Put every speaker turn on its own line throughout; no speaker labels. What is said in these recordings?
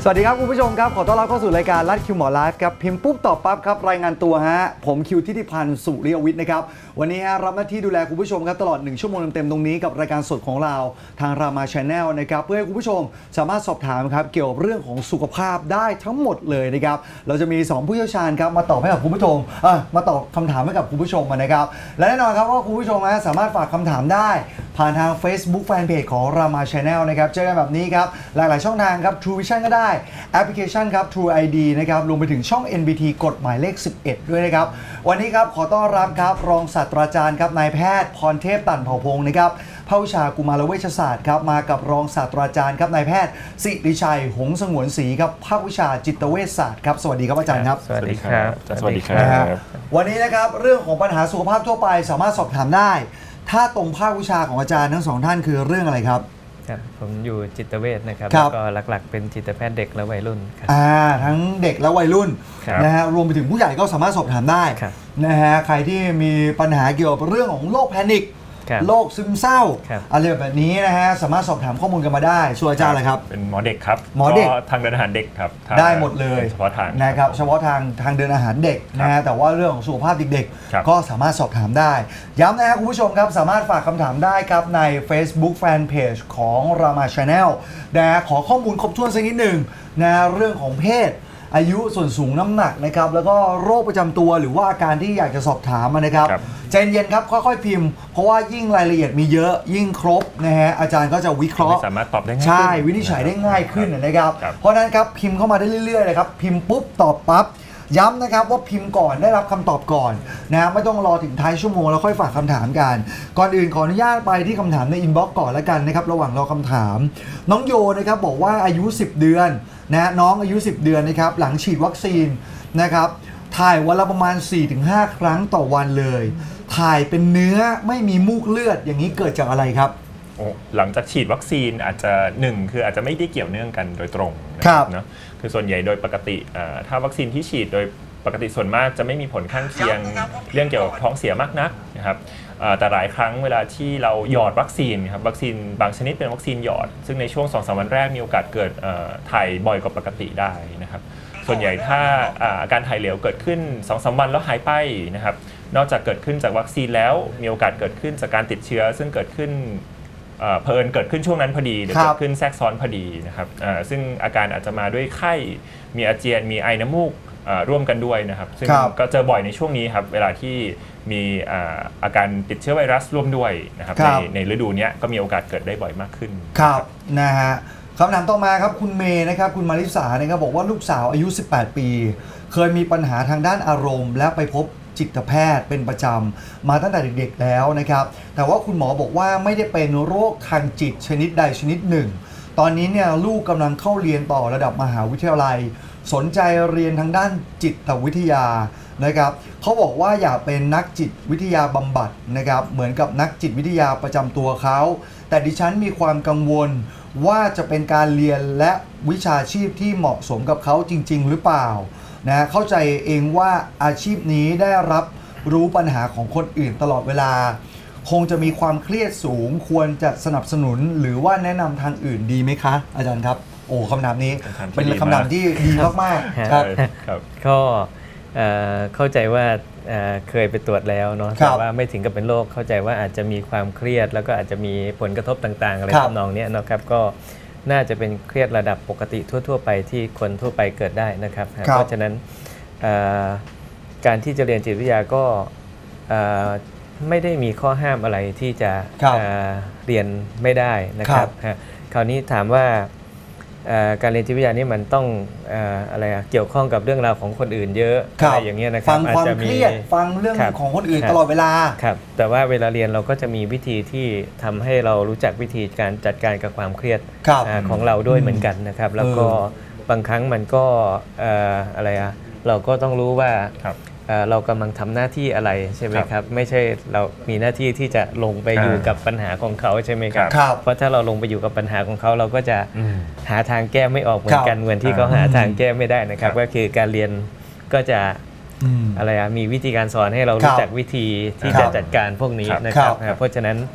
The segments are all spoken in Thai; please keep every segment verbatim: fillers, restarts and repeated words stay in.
สวัสดีครับคุณผู้ชมครับขอต้อนรับเข้าสู่รายการลัดคิวหมอไลฟ์ครับพิมพ์ปุ๊บตอบปั๊บครับรายงานตัวฮะผมคิวทิติพันธ์สุริยวิทย์นะครับวันนี้ฮะรับหน้าที่ดูแลคุณผู้ชมครับตลอดหนึ่งชั่วโมงเต็มๆตรงนี้กับรายการสดของเราทางรามาชาแนลนะครับเพื่อให้คุณผู้ชมสามารถสอบถามครับเกี่ยวกับเรื่องของสุขภาพได้ทั้งหมดเลยนะครับเราจะมีสองผู้เชี่ยวชาญครับมาตอบให้กับคุณผู้ชมเออมาตอบคำถามให้กับคุณผู้ชมนะครับและแน่นอนครับว่าคุณผู้ชมสามารถฝากคำถามได้ผ่านทาง Facebook Fanpage ของรามาชาแนลนะครับเจอกันแบบนี้ครับหลากหลายช่องทางครับ True Vision ก็ได้แอปพลิเคชันครับ True ไอ ดี นะครับรวมไปถึงช่อง เอ็น บี ที กฎหมายเลขสิบเอ็ดด้วยนะครับวันนี้ครับขอต้อนรับครับรองศาสตราจารย์ครับนายแพทย์พรเทพตั่นเผ่าพงศ์นะครับภาควิชากุมารเวชศาสตร์ครับมากับรองศาสตราจารย์ครับนายแพทย์สิริชัยหงส์สงวนศรีครับภาควิชาจิตเวชศาสตร์ครับสวัสดีครับอาจารย์ครับ
สวัสดีครับ
สวัสดีครับ
วันนี้นะครับเรื่องของปัญหาสุขภาพทั่วไปสามารถสอบถามได้ถ้าตรงภาควิชาของอาจารย์ทั้งสองท่านคือเรื่องอะไรครับ
ครับผมอยู่จิตเวชนะครับ
แล้
แล้วก็หลักๆเป็นจิตแพทย์เด็กและวัยรุ่นครับ
อ่าทั้งเด็กและวัยรุ่นนะฮะรวมไปถึงผู้ใหญ่ก็สามารถสอบถามได้นะฮะใครที่มีปัญหาเกี่ยวกับเรื่องของโรคแพนิคโรคซึมเศร้าอะไรแบบนี้นะฮะสามารถสอบถามข้อมูลกันมาได้ส่วนอาจารย์อะไรครับ
เป็นหมอเด็กครับ
หมอเด็ก
ทางเดินอาหารเด็กครับ
ได้หมดเลย
เฉพาะทาง
นะครับเฉพาะทางทางเดินอาหารเด็กนะฮะแต่ว่าเรื่องของสุขภาพเด็กๆก็สามารถสอบถามได้ย้ำนะครับคุณผู้ชมครับสามารถฝากคำถามได้ครับใน Facebook Fanpage ของ Rama Channel นะขอข้อมูลครบถ้วนสักนิดหนึ่งนะเรื่องของเพศอายุส่วนสูงน้ำหนักนะครับแล้วก็โรคประจำตัวหรือว่าอาการที่อยากจะสอบถามนะครับใจเย็นครับค่อยๆพิมพ์เพราะว่ายิ่งรายละเอียดมีเยอะยิ่งครบนะฮะอาจารย์ก็จะวิเคราะห์
สามารถตอบได้ง่าย
ใช่วินิจฉัยได้ง่ายขึ้นนะครับเพราะนั้นครับพิมพ์เข้ามาได้เรื่อยๆเลยครับพิมพ์ปุ๊บตอบปั๊บย้ำนะครับว่าพิมพ์ก่อนได้รับคำตอบก่อนนะไม่ต้องรอถึงท้ายชั่วโมงแล้วค่อยฝากคำถามกันก่อนอื่นขออนุญาตไปที่คำถามในอินบ็อกซ์ก่อนแล้วกันนะครับระหว่างรอคำถามน้องโยนะครับบอกว่าอายุสิบเดือนนะน้องอายุสิบเดือนนะครับหลังฉีดวัคซีนนะครับถ่ายวันละประมาณ สี่ถึงห้า ครั้งต่อวันเลยถ่ายเป็นเนื้อไม่มีมูกเลือดอย่างนี้เกิดจากอะไรครับ
หลังจากฉีดวัคซีนอาจจะหนึ่งคืออาจจะไม่ได้เกี่ยวเนื่องกันโดยตรงนะครับเนาะคือส่วนใหญ่โดยปกติถ้าวัคซีนที่ฉีดโดยปกติส่วนมากจะไม่มีผลข้างเคียงเรื่องเกี่ยวกับท้องเสียมากนักนะครับแต่หลายครั้งเวลาที่เราหยอดวัคซีนครับวัคซีนบางชนิดเป็นวัคซีนหยอดซึ่งในช่วง สองถึงสาม วันแรกมีโอกาสเกิดถ่ายบ่อยกว่าปกติได้นะครับส่วนใหญ่ถ้าอาการถ่ายเหลวเกิดขึ้น สองถึงสาม วันแล้วหายไปนะครับนอกจากเกิดขึ้นจากวัคซีนแล้วมีโอกาสเกิดขึ้นจากการติดเชื้อซึ่งเกิดขึ้นเพลินเกิดขึ้นช่วงนั้นพอดีหรือเกิดขึ้นแทรกซ้อนพอดีนะครับซึ่งอาการอาจจะมาด้วยไข้มีอาเจียนมีไอน้ำมูกร่วมกันด้วยนะครับซึ่งก็เจอบ่อยในช่วงนี้ครับเวลาที่มีอาการติดเชื้อไวรัสร่วมด้วยนะครับในในฤดูนี้ก็มีโอกาสเกิดได้บ่อยมากขึ้น
ครับนะฮะคำถามต่อมาครับคุณเมย์นะครับคุณมาริสานะครับบอกว่าลูกสาวอายุสิบแปดปีเคยมีปัญหาทางด้านอารมณ์และไปพบจิตแพทย์เป็นประจำมาตั้งแต่เด็กๆแล้วนะครับแต่ว่าคุณหมอบอกว่าไม่ได้เป็นโรคทางจิตชนิดใดชนิดหนึ่งตอนนี้เนี่ยลูกกำลังเข้าเรียนต่อระดับมหาวิทยาลัยสนใจเรียนทางด้านจิตวิทยานะครับเขาบอกว่าอยากเป็นนักจิตวิทยาบำบัดนะครับเหมือนกับนักจิตวิทยาประจำตัวเขาแต่ดิฉันมีความกังวลว่าจะเป็นการเรียนและวิชาชีพที่เหมาะสมกับเขาจริงๆหรือเปล่านะเข้าใจเองว่าอาชีพนี้ได้รับรู้ปัญหาของคนอื่นตลอดเวลาคงจะมีความเครียดสูงควรจะสนับสนุนหรือว่าแนะนำทางอื่นดีไหมคะอาจารย์ครับโอ้คำถามนี้เป็นคำถามที่ดีมากๆครับ
ก็เข้าใจว่าเคยไปตรวจแล้วเนาะแต่ว่าไม่ถึงกับเป็นโรคเข้าใจว่าอาจจะมีความเครียดแล้วก็อาจจะมีผลกระทบต่างๆอะไรทำนองนี้นะครับก็น่าจะเป็นเครียดระดับปกติทั่วๆไปที่คนทั่วไปเกิดได้นะครับเพราะฉะนั้นการที่จะเรียนจิตวิทยาก็ไม่ได้มีข้อห้ามอะไรที่จะเรียนไม่ได้นะครับคราวนี้ถามว่าการเรียนจิตวิทยานี่มันต้องอะไรเกี่ยวข้องกับเรื่องราวของคนอื่นเยอะอะไรอย่างเงี้ยนะครับ
ฟังความเครียดฟังเรื่องของคนอื่นตลอดเวลา
ครับแต่ว่าเวลาเรียนเราก็จะมีวิธีที่ทำให้เรารู้จักวิธีการจัดการกับความเครียดของเราด้วยเหมือนกันนะครับแล้วก็บางครั้งมันก็อะไรอะเราก็ต้องรู้ว่าเรากำลังทำหน้าที่อะไรใช่ไหมครับไม่ใช่เรามีหน้าที่ที่จะลงไปอยู่กับปัญหาของเขาใช่ไหมครับเพราะถ้าเราลงไปอยู่กับปัญหาของเขาเราก็จะหาทางแก้ไม่ออกเหมือนกันเหมือนที่เขาหาทางแก้ไม่ได้นะครับก็คือการเรียนก็จะอะไรอะมีวิธีการสอนให้เรารู้จักวิธีที่จะจัดการพวกนี้นะครับเพราะฉะนั้น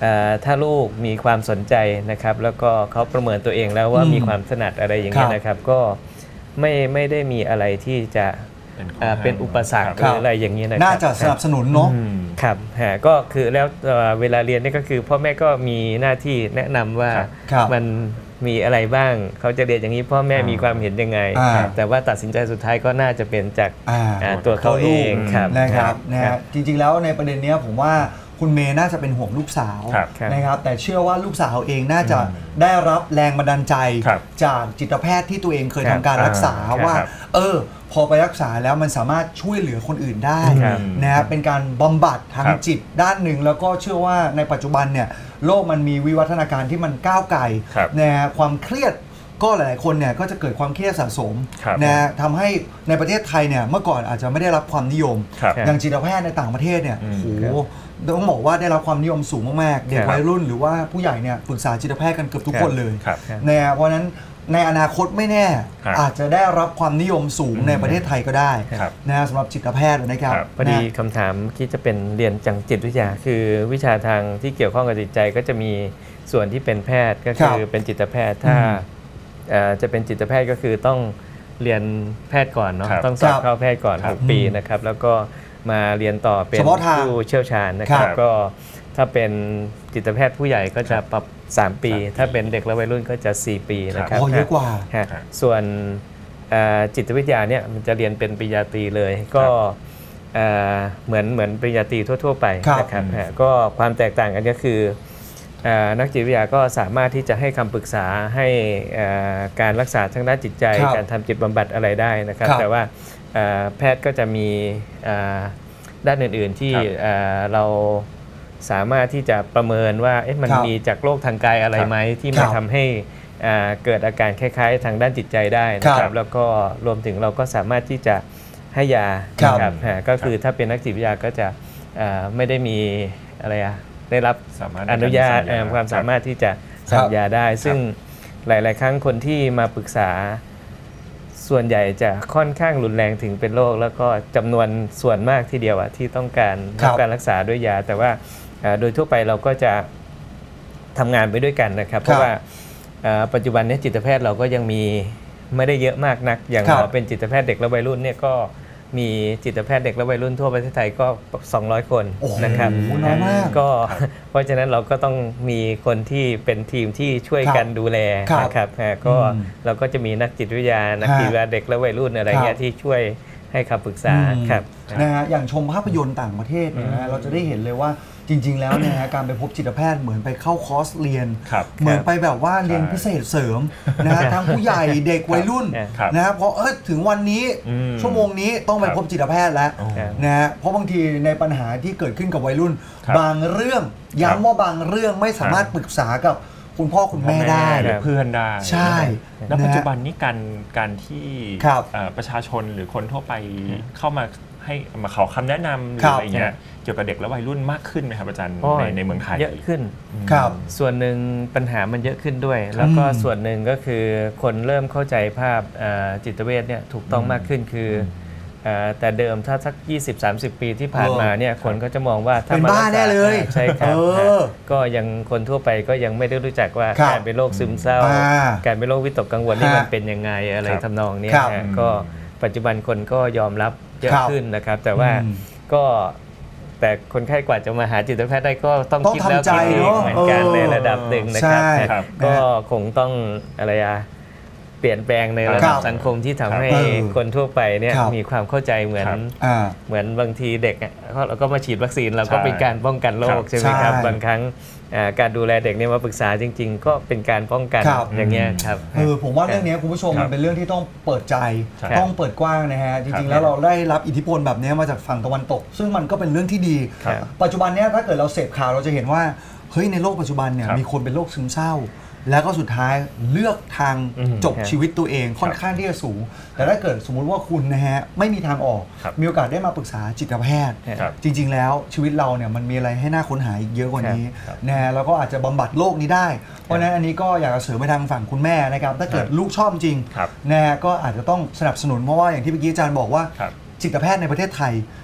ถ้าลูกมีความสนใจนะครับแล้วก็เขาประเมินตัวเองแล้วว่า
อืม
มีความถนัดอะไรอย่างเงี้ย
ครับ
นะครับก็ไม่ไม่ได้มีอะไรที่จะอ่าเป็นอุปสรรคหรืออะไรอย่างนี้นะครับ
น่าจะสนับสนุนเนาะ
อืม
ครับฮะก็คือแล้วเอ่อเวลาเรียนนี่ก็คือพ่อแม่ก็มีหน้าที่แนะนำว่า
ครับ
มันมีอะไรบ้างเขาจะเรียนอย่างนี้พ่อแม่
อ่ามี
มีความเห็นยังไง
อ่า
แต่ว่าตัดสินใจสุดท้ายก็น่าจะเป็นจาก
อ่า
อ่าตัวเขาเองครับ
นะครับนะ
ครั
ฮะ
บ
จริงๆแล้วในประเด็นเนี้ยผมว่าคุณเมย์น่าจะเป็นห่วงลูกสาว
ครับ
ครับ
นะครับแต่เชื่อว่าลูกสาวเองน่าจะ
อืม
ได้รับแรงบันดาลใจ
ครับ
จากจิตแพทย์ที่ตัวเองเคย
ครับ
ทำการรักษา
อ่า
ว่า
ครับ
เออพอไปรักษาแล้วมันสามารถช่วยเหลือคนอื่นได้
ครับ
นะฮะเป็นการบำบัดทาง
ครับ
จิตด้านหนึ่งแล้วก็เชื่อว่าในปัจจุบันเนี่ยโลกมันมีวิวัฒนาการที่มันก้าวไกล
ครับ
นะฮะความเครียดก็หลายๆคนเนี่ยก็จะเกิดความเครียดสะสม
ครับ
นะฮะทำให้ในประเทศไทยเนี่ยเมื่อก่อนอาจจะไม่ได้รับความนิยม
ครับ
อย่างจิตแพทย์ในต่างประเทศเนี่ย
อืม
โอ้โหต้องบอกว่าได้รับความนิยมสูงมากๆ เด็ก
ครับ
วัยรุ่นหรือว่าผู้ใหญ่เนี่ยปรึกษาจิตแพทย์กันเกือบทุก
ครับ
คนเลย
ครับ
นะฮะเพราะฉะนั้นในอนาคตไม่แน่
ครับ
อาจจะได้รับความนิยมสูงในประเทศไทยก็ได้
ครับ
นะฮะสำหรับจิตแพทย์นะครับ
ครับ
พอดี
นะ
คำถามคิดจะเป็นเรียนจังจิตวิทยา คือวิชาทางที่เกี่ยวข้องกับจิตใจก็จะมีส่วนที่เป็นแพทย์ก็คือเป็นจิตแพทย์ถ้า
อืม
เอ่อจะเป็นจิตแพทย์ก็คือต้องเรียนแพทย์ก่อนเนาะ
ครับ
ต้องสอบ
ครับ
เข้าแพทย์ก่อน
ครับ
หกปีนะครับแล้วก็มาเรียนต่อเป็น
เฉพาะทาง
ผู้เชี่ยวชาญนะครั
ครับ บ
ก็ถ้าเป็นจิตแพทย์ผู้ใหญ่ก็จะปรับสามปี
ครับ
ถ้าเป็นเด็กและวัยรุ่นก็จะสี่ปีนะครับ
โอ้เยอะกว่า
ฮะ
ครับ
ส่วนเอ่อจิตวิทยาเนี่ยมันจะเรียนเป็นปริญญาตรีเลยก็เอ่อเหมือนเหมือนปริญญาตรีทั่ว ๆ ไป
ครับ
นะครับ
อืม
ฮะก็ความแตกต่างกันก็คือเอ่อนักจิตวิทยาก็สามารถที่จะให้คำปรึกษาให้เอ่อการรักษาทางด้านจิตใจ
ครับ
การทำจิตบำบัดอะไรได้นะครับ
ครับ
แต่ว่าเอ่อแพทย์ก็จะมีเอ่อด้านอื่นๆที่
ครับ
เอ่อเราสามารถที่จะประเมินว่าเอ๊ะมัน
ครับ
มีจากโรคทางกายอะไร
ครับ
ไหมที่
ครั
มา
บ
ทำให้อ่าเกิดอาการคล้ายๆ ทางด้านจิตใจได้นะค
ครั
รับบ แล้วก็รวมถึงเราก็สามารถที่จะให้ยา
ครับ
นะครับฮะก็คือถ้าเป็นนักจิตวิทยาก็จะอ่าไม่ได้มีอะไรอะได้รับ
สามารถ
อนุญาต
ในกรสั่งยา
เอ่อความสามารถที่จะ
ครับ
สั่งยาได้ ซึ่งหลาย ๆ ครั้งคนที่มาปรึกษาส่วนใหญ่จะค่อนข้างรุนแรงถึงเป็นโรคแล้วก็จำนวนส่วนมากทีเดียวอะที่ต้องการ
ครับ
รับการรักษาด้วยยา แต่ว่าอ่าโดยทั่วไปเราก็จะทำงานไปด้วยกันนะครับ เพราะว่าอ่าปัจจุบันนี้จิตแพทย์เราก็ยังมีไม่ได้เยอะมากนัก อย่าง
ครับ
หมอเป็นจิตแพทย์เด็กและวัยรุ่นเนี่ยก็มีจิตแพทย์เด็กและวัยรุ่นทั่วประเทศไทยก็ สองร้อย คน
โอ้โห
นะครับ
น้อยมาก
ก็เพราะฉะนั้นเราก็ต้องมีคนที่เป็นทีมที่ช่วยกันดูแล
ครับ
นะครับฮะก็
อืม
เราก็จะมีนักจิตวิทยา นักจิตวิทยาเด็กและวัยรุ่นอะไรเงี้
ครั
ย
บ
ที่ช่วยให้คำปรึกษา
อืม
ครับ
นะฮะอย่างชมภาพยนตร์ต่างประเทศเนี่ยนะฮะเราจะได้เห็นเลยว่าจริง ๆ แล้วเนี่ยนะการไปพบจิตแพทย์เหมือนไปเข้าคอร์สเรียน
ครับ
เหมือนไปแบบว่าเรียนพิเศษเสริมนะฮะทั้งผู้ใหญ่เด็กวัยรุ่น
ครับ
นะฮะเพราะเออถึงวันนี้
อืม
ชั่วโมงนี้ต้องไป
ครับ
พบจิตแพทย์แล้ว
โอ้
ครับ
นะฮะเพราะบางทีในปัญหาที่เกิดขึ้นกับวัยรุ่น
ครับ
บางเรื่องย้ำว่าบางเรื่องไม่สามารถปรึกษากับคุณพ่อคุณแม่ได้
หรือเพื่อนได้
ใช่
แล้ว
นะฮะ
ปัจจุบันนี้การการที่
ครับ
เอ่อประชาชนหรือคนทั่วไปเข้ามาให้มาขอคำแนะนำหรื
ครั
อบ อะไรเงี้ยเกี่ยวกับเด็กและวัยรุ่นมากขึ้นไหมครับอาจารย์
ก็
ในในเมืองไทย
เยอะขึ้น
ครับ
ส่วนหนึ่งปัญหามันเยอะขึ้นด้วย แล้วก็
อืม
ส่วนหนึ่งก็คือคนเริ่มเข้าใจภาพเอ่อจิตเวชเนี่ยถูกต้องมากขึ้นคือเอ่อแต่เดิมถ้าสัก ยี่สิบถึงสามสิบ ปีที่ผ่านมาเนี่ยคนก็จะมองว่าถ้า
เป็น
มา
บ้า
รักษ
แน่เลย
ใช่ครับ
เออ
ฮะก็ยังคนทั่วไปก็ยังไม่ได้รู้จักว่า
ครับ
การเป็นโรคซึมเศร้า
อ่า
การเป็นโรควิตกกังวลนี่
ฮะ
มันเป็นยังไงอะไร
ครับ
ทำนองเนี้ย
ครับ
ฮะก็ปัจจุบันคนก็ยอมรับเยอะ
ครับ
ขึ้นนะครับ แต่ว่า
อืม
ก็แต่คนไข้กว่าจะมาหาจิตแพทย์ได้ก็ต้อง
ต้อง
คิดแล้ว
ทำใจ
คิดอีก
เนอะ
เหมือนกัน
เออ
ในระดับหนึ่งนะครับ
ใช่
ฮะ
ครับ
ก็
นะฮะ
คงต้องอะไรอะเปลี่ยนแปลงในระ
ครั
ดับบ สังคมที่ทำให้
เออ
คนทั่วไปเนี่ย
ครับ
มีความเข้าใจเหมือน
ครับ
อ่า
เหมือนบางทีเด็กอะเราก็มาฉีดวัคซีนเราก็
ใช่
เป็นการป้องกันโรค
ครับ
ใช่ไหมครับ
ใช่
บางครั้งอ่าการดูแลเด็กเนี่ยมาปรึกษาจริง ๆ ก็เป็นการป้องกัน
ครับ
อย่างเงี้ยครับ
เออผมว่าเรื่องนี้คุณผู้ชม
ครับ
มันเป็นเรื่องที่ต้องเปิดใจ
ใช่
ต้องเปิดกว้างนะฮะจ
ครั
ริง
บ
ๆ แล้วเราได้รับอิทธิพลแบบนี้มาจากฝั่งตะวันตก ซึ่งมันก็เป็นเรื่องที่ดี
ครับ
ปัจจุบันเนี้ยถ้าเกิดเราเสพข่าวเราจะเห็นว่าเฮ้ยในโลกปัจจุบันเนี่ย
ครับ
มีคนเป็นโรคซึมเศร้า แล้วก็สุดท้ายเลือกทาง
อืม
จบ
ครับ
ชีวิตตัวเองค่อนข้างที่จะสูง แต่ถ้าเกิดสมมุติว่าคุณนะฮะไม่มีทางออก
ครับ
มีโอกาสได้มาปรึกษาจิตแพทย์
ครับ
จริง ๆ แล้วชีวิตเราเนี่ยมันมีอะไรให้น่าค้นหาอีกเยอะกว่านี้
ครับ
นะฮะแล้วก็อาจจะบำบัดโรคนี้ได้ เพราะฉะนั้นอันนี้ก็อยากจะเสริมไปทางฝั่งคุณแม่นะครับถ้าเกิด
ครับ
ลูกชอบจริง
ครับ
นะฮะก็อาจจะต้องสนับสนุนเพราะว่าอย่างที่เมื่อกี้อาจารย์บอกว่า
ครับ
จิตแพทย์ในประเทศไทย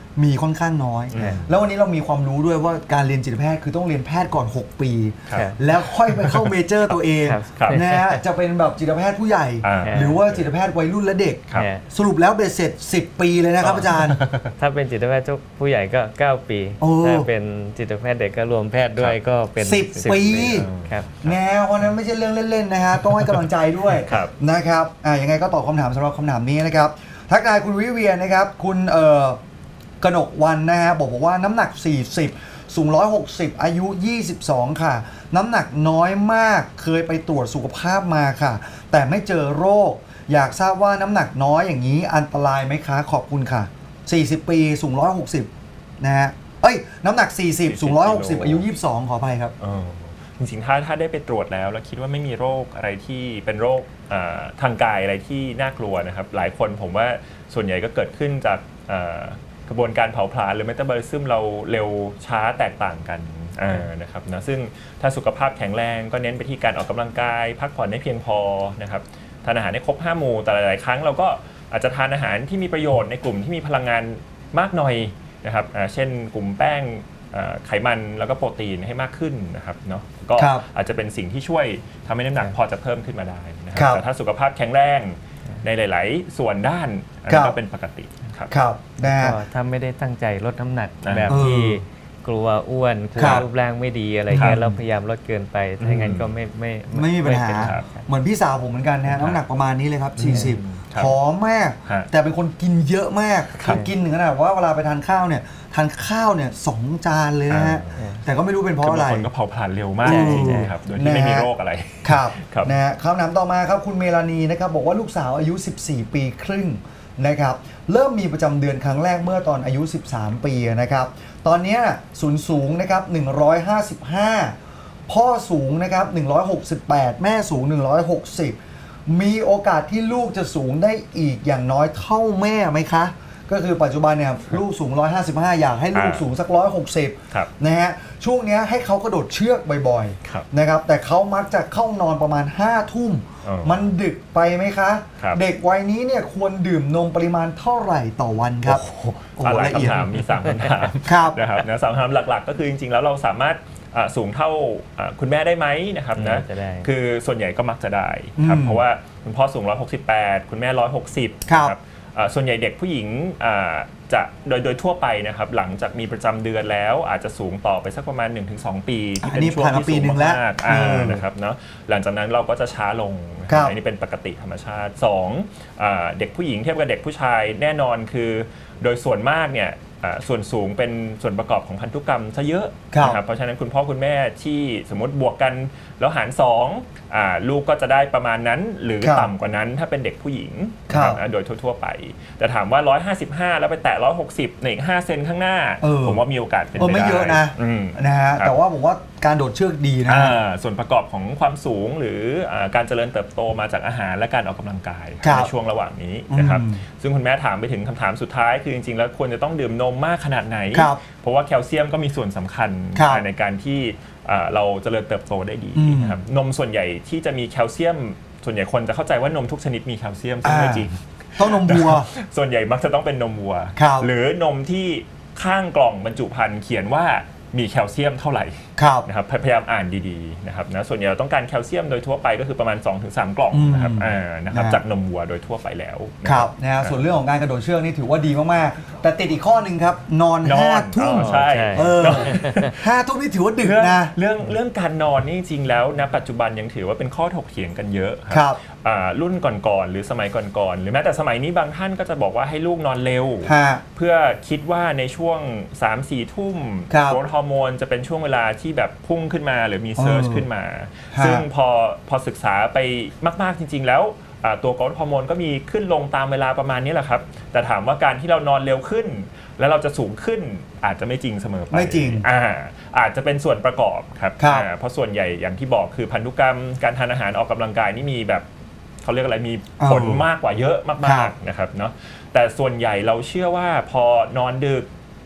มีค่อนข้างน้อย
อืม
แล้ววันนี้เรามีความรู้ด้วยว่าการเรียนจิตแพทย์คือต้องเรียนแพทย์ก่อน หก ปี
ครับ
แล้วค่อยไปเข้าเมเจอร์ตัวเอง
ครับ
ครับ
นะฮะจะเป็นแบบจิตแพทย์ผู้ใหญ่
อ่า
หรือว่าจิตแพทย์วัยรุ่นและเด็ก
ครับ
เนี่ย
สรุปแล้วเบ็ดเสร็จ สิบ ปีเลยนะครับอาจารย์
ถ้าเป็นจิตแพทย์ผู้ใหญ่ก็ เก้า ปี
โอ้
ถ้าเป็นจิตแพทย์เด็กก็รวมแพทย์ด้วยก็เป็น
สิบ ปี
ครับ
แนววันนั้นไม่ใช่เรื่องเล่นๆนะฮะต้องให้กำลังใจด้วย
ครับ
นะครับอ่ายังไงก็ตอบคำถามสำหรับคำถามนี้นะครับทักทายคุณวิเวียนนะครับคุณเอ่อกนกวันนะฮะบอกบอกว่าน้ำหนัก สี่สิบ สูง หนึ่งร้อยหกสิบ อายุ ยี่สิบสอง ค่ะ น้ำหนักน้อยมากเคยไปตรวจสุขภาพมาค่ะ แต่ไม่เจอโรค อยากทราบว่าน้ำหนักน้อยอย่างนี้อันตรายไหมคะ ขอบคุณค่ะ สี่สิบ ปีสูง หนึ่งร้อยหกสิบ นะฮะเอ้ยน้ำหนัก สี่สิบ สูง หนึ่งร้อยหกสิบ อายุ ยี่สิบสอง ขออภัยครับ
เออจริงๆถ้าถ้าได้ไปตรวจแล้วแล้วคิดว่าไม่มีโรคอะไรที่เป็นโรคอ่าทางกายอะไรที่น่ากลัวนะครับหลายคนผมว่าส่วนใหญ่ก็เกิดขึ้นจากอ่ากระบวนการเผาผลาญหรือเมตาบอลิซึมเราเร็วช้าแตกต่างกันอ่านะครับนะซึ่งถ้าสุขภาพแข็งแรงก็เน้นไปที่การออกกำลังกายพักผ่อนให้เพียงพอนะครับทานอาหารให้ครบห้าหมู่แต่หลายๆครั้งเราก็อาจจะทานอาหารที่มีประโยชน์ในกลุ่มที่มีพลังงานมากหน่อยนะครับอ่าเช่นกลุ่มแป้งไขมันแล้วก็โปรตีนให้มากขึ้นนะครับเนาะก็
ครับ
อาจจะเป็นสิ่งที่ช่วยทำให้น้ำหนักพอจะเพิ่มขึ้นมาได้นะค
ครั
รับบ แต่ถ้าสุขภาพแข็งแรงในหลาย ๆ ส่วนด้านอัน
ครั
นั้น
บ
ก็เป็นปกติครับ
ครับนะฮะ
ก็ถ้าไม่ได้ตั้งใจลดน้ำหนัก
อ่า
แบบที่กลัวอ้วนกลั
คว รับ
รูปร่างไม่ดีอะไร
ครั
เงี้
บ
ยแล้วพยายามลดเกินไปถ้างั้นก็ไม่ไม่
ไม่มีปัญหา
เป็นไร
ครับ
เหมือนพี่สาวผมเหมือนกันนะฮะน้ำหนักประมาณนี้เลยครับ สี่สิบ
ครับ
ผอมมาก
ฮะ
แต่เป็นคนกินเยอะมาก
ครับ
กินถึงขนาดว่าเวลาไปทานข้าวเนี่ยทานข้าวเนี่ยสองจานเลยนะฮะ
อ่า
แต่ก็ไม่รู้เป็นเพราะ
คื
อะไร
บางคนก็เผาผลาญเร็วมาก
ใช่
จริง
ใช่
ๆครับโดยที่ไม่มีโรคอะไร
ครับ
ครับ
นะฮะคำถามต่อมาครับคุณเมลานีนะครับบอกว่าลูกสาวอายุ สิบสี่ ปีครึ่งนะครับเริ่มมีประจำเดือนครั้งแรกเมื่อตอนอายุ สิบสาม ปีนะครับตอนนี้ศูนย์สูงนะครับหนึ่งร้อยห้าสิบห้าพ่อสูงนะครับหนึ่งร้อยหกสิบแปดแม่สูงหนึ่งร้อยหกสิบมีโอกาสที่ลูกจะสูงได้อีกอย่างน้อยเท่าแม่ไหมคะก็คือปัจจุบันเนี่ยลูกสูงหนึ่งร้อยห้าสิบห้าอยากให้ลูก
อ่า
สูงสักหนึ่งร้อยหกสิบ
ครับ
นะฮะช่วงเนี้ยให้เขากระโดดเชือกบ่อย
ครับ
ๆนะครับแต่เขามักจะเข้านอนประมาณห้าทุ่ม
อ๋อ
มันดึกไปไหมคะ
ครับ
เด็กวัยนี้เนี่ยควรดื่มนมปริมาณเท่าไหร่ต่อวันครับ
โอ้โห
โอ้โห
อ่ะหลาย
ละเอียด
คำถามมีสามคำถาม
ครับ
นะครับนะสามคำถามหลักๆ ก็คือจริงๆแล้วเราสามารถอ่ะสูงเท่าอ่ะคุณแม่ได้ไหมนะครับนะ
จะได้
คือส่วนใหญ่ก็มักจะได้ครับ
อืม
เพราะว่าคุณพ่อสูงหนึ่งร้อยหกสิบแปดคุณแม่หนึ่งร้อยหกสิบ
ครับ
นะอ่ะส่วนใหญ่เด็กผู้หญิงอ่ะจะโดยโดยทั่วไปนะครับหลังจากมีประจำเดือนแล้วอาจจะสูงต่อไปสักประมาณ หนึ่งถึงสอง ปีที่
อั
เป็น น
นี้
ช่วง
ผ่านมา
ที่
ปี
สูง
หนึ่งแล้ว
มากๆอ่า
เออ
นะครับเนาะหลังจากนั้นเราก็จะช้าลงนะค
ครั
รับบ อันนี้เป็นปกติธรรมชาติสองอ่ะเด็กผู้หญิงเทียบกับเด็กผู้ชายแน่นอนคือโดยส่วนมากเนี่ยอ่ะส่วนสูงเป็นส่วนประกอบของพันธุกรรมซะเยอะ
ครับ
นะครับเพราะฉะนั้นคุณพ่อคุณแม่ที่สมมติบวกกันแล้วหารสองอ่าลูกก็จะได้ประมาณนั้นหรือ
ครับ
ต่ำกว่านั้นถ้าเป็นเด็กผู้หญิง
ครับ
นะโดยทั่วๆไป แต่ถามว่า หนึ่งร้อยห้าสิบห้า แล้วไปแตะหนึ่งร้อยหกสิบในอีกห้าเซนข้างหน้า
เออ
ผมว่ามีโอกาสเป็น
เออ
ไป
ไม่
ได้
เยอะนะ
อืม
นะฮะ
ครับ
แต่ว่าผมว่าการโดดเชือกดีนะ
อ่าส่วนประกอบของความสูงหรืออาการเจริญเติบโตมาจากอาหารและการออกกำลังกาย
ครับ
ในช่วงระหว่างนี้นะครับ
อืม
ซึ่งคุณแม่ถามไปถึงคำถามสุดท้ายคือจริงๆ แล้วควรจะต้องดื่มนมมากขนาดไหน
ครับ
เพราะว่าแคลเซียมก็มีส่วนสำคัญ
ครับ
ในการที่อ่าเราเจริญเติบโตได้ดี
อืม
นะครับนมส่วนใหญ่ที่จะมีแคลเซียม ส่วนใหญ่คนจะเข้าใจว่านมทุกชนิดมีแคลเซียมซึ่งไม่
อ่า
จริง
ต้องนมวัว
ส่วนใหญ่มักจะต้องเป็นนมวัว
ครับ
หรือนมที่ข้างกล่องบรรจุภัณฑ์เขียนว่ามีแคลเซียมเท่าไหร่
ครับ
นะครับพยายามอ่านดีๆนะครับนะส่วนใหญ่เราต้องการแคลเซียมโดยทั่วไปก็คือประมาณ สองถึงสาม กล่องนะครับ
อืม
อ่านะครับ
นะ
จากนมวัวโดยทั่วไปแล้วนะ
ครับนะฮะส่วนเรื่องของการกระโดดเชือกนี่ถือว่าดีมากๆ แต่ติดอีกข้อหนึ่งครับ นอน
นอ
ห้าน ทุ่ม
อ๋อใช่
ใช่
เออห้าทุ่มนี่ถือว่าดึก
เรื่อง
นะ
เรื่องเรื่องการนอนนี่จริงๆแล้วณปัจจุบันยังถือว่าเป็นข้อถกเถียงกันเยอะ
ครับ
อ่ารุ่นก่อนๆหรือสมัยก่อนๆหรือแม้แต่สมัยนี้บางท่านก็จะบอกว่าให้ลูกนอนเร็ว
ฮะ
เพื่อคิดว่าในช่วง สามสี่ ทุ่ม
ครับ
โกรทฮอร์โมนจะเป็นช่วงเวลาที่แบบพุ่งขึ้นมาหรือมีเซิร์ช
เออ
ขึ้นมา
ฮะ
ซึ่งพอพอศึกษาไปมากๆจริง ๆ แล้วอ่าตัวโกรทฮอร์โมนก็มีขึ้นลงตามเวลาประมาณนี้แหละครับ แต่ถามว่าการที่เรานอนเร็วขึ้น แล้วเราจะสูงขึ้นอาจจะไม่จริงเสมอไป
ไม่จริง
อ่าอาจจะเป็นส่วนประกอบครับ
ครับ
อ่าเพราะส่วนใหญ่อย่างที่บอกคือพันธุกรรมการทานอาหารออกกำลังกายนี่มีแบบเขาเรียกอะไรมีผล
เออ
มากกว่าเยอะ
ครั
มาก
บ
ๆนะครับเนาะแต่ส่วนใหญ่เราเชื่อว่าพอนอนดึก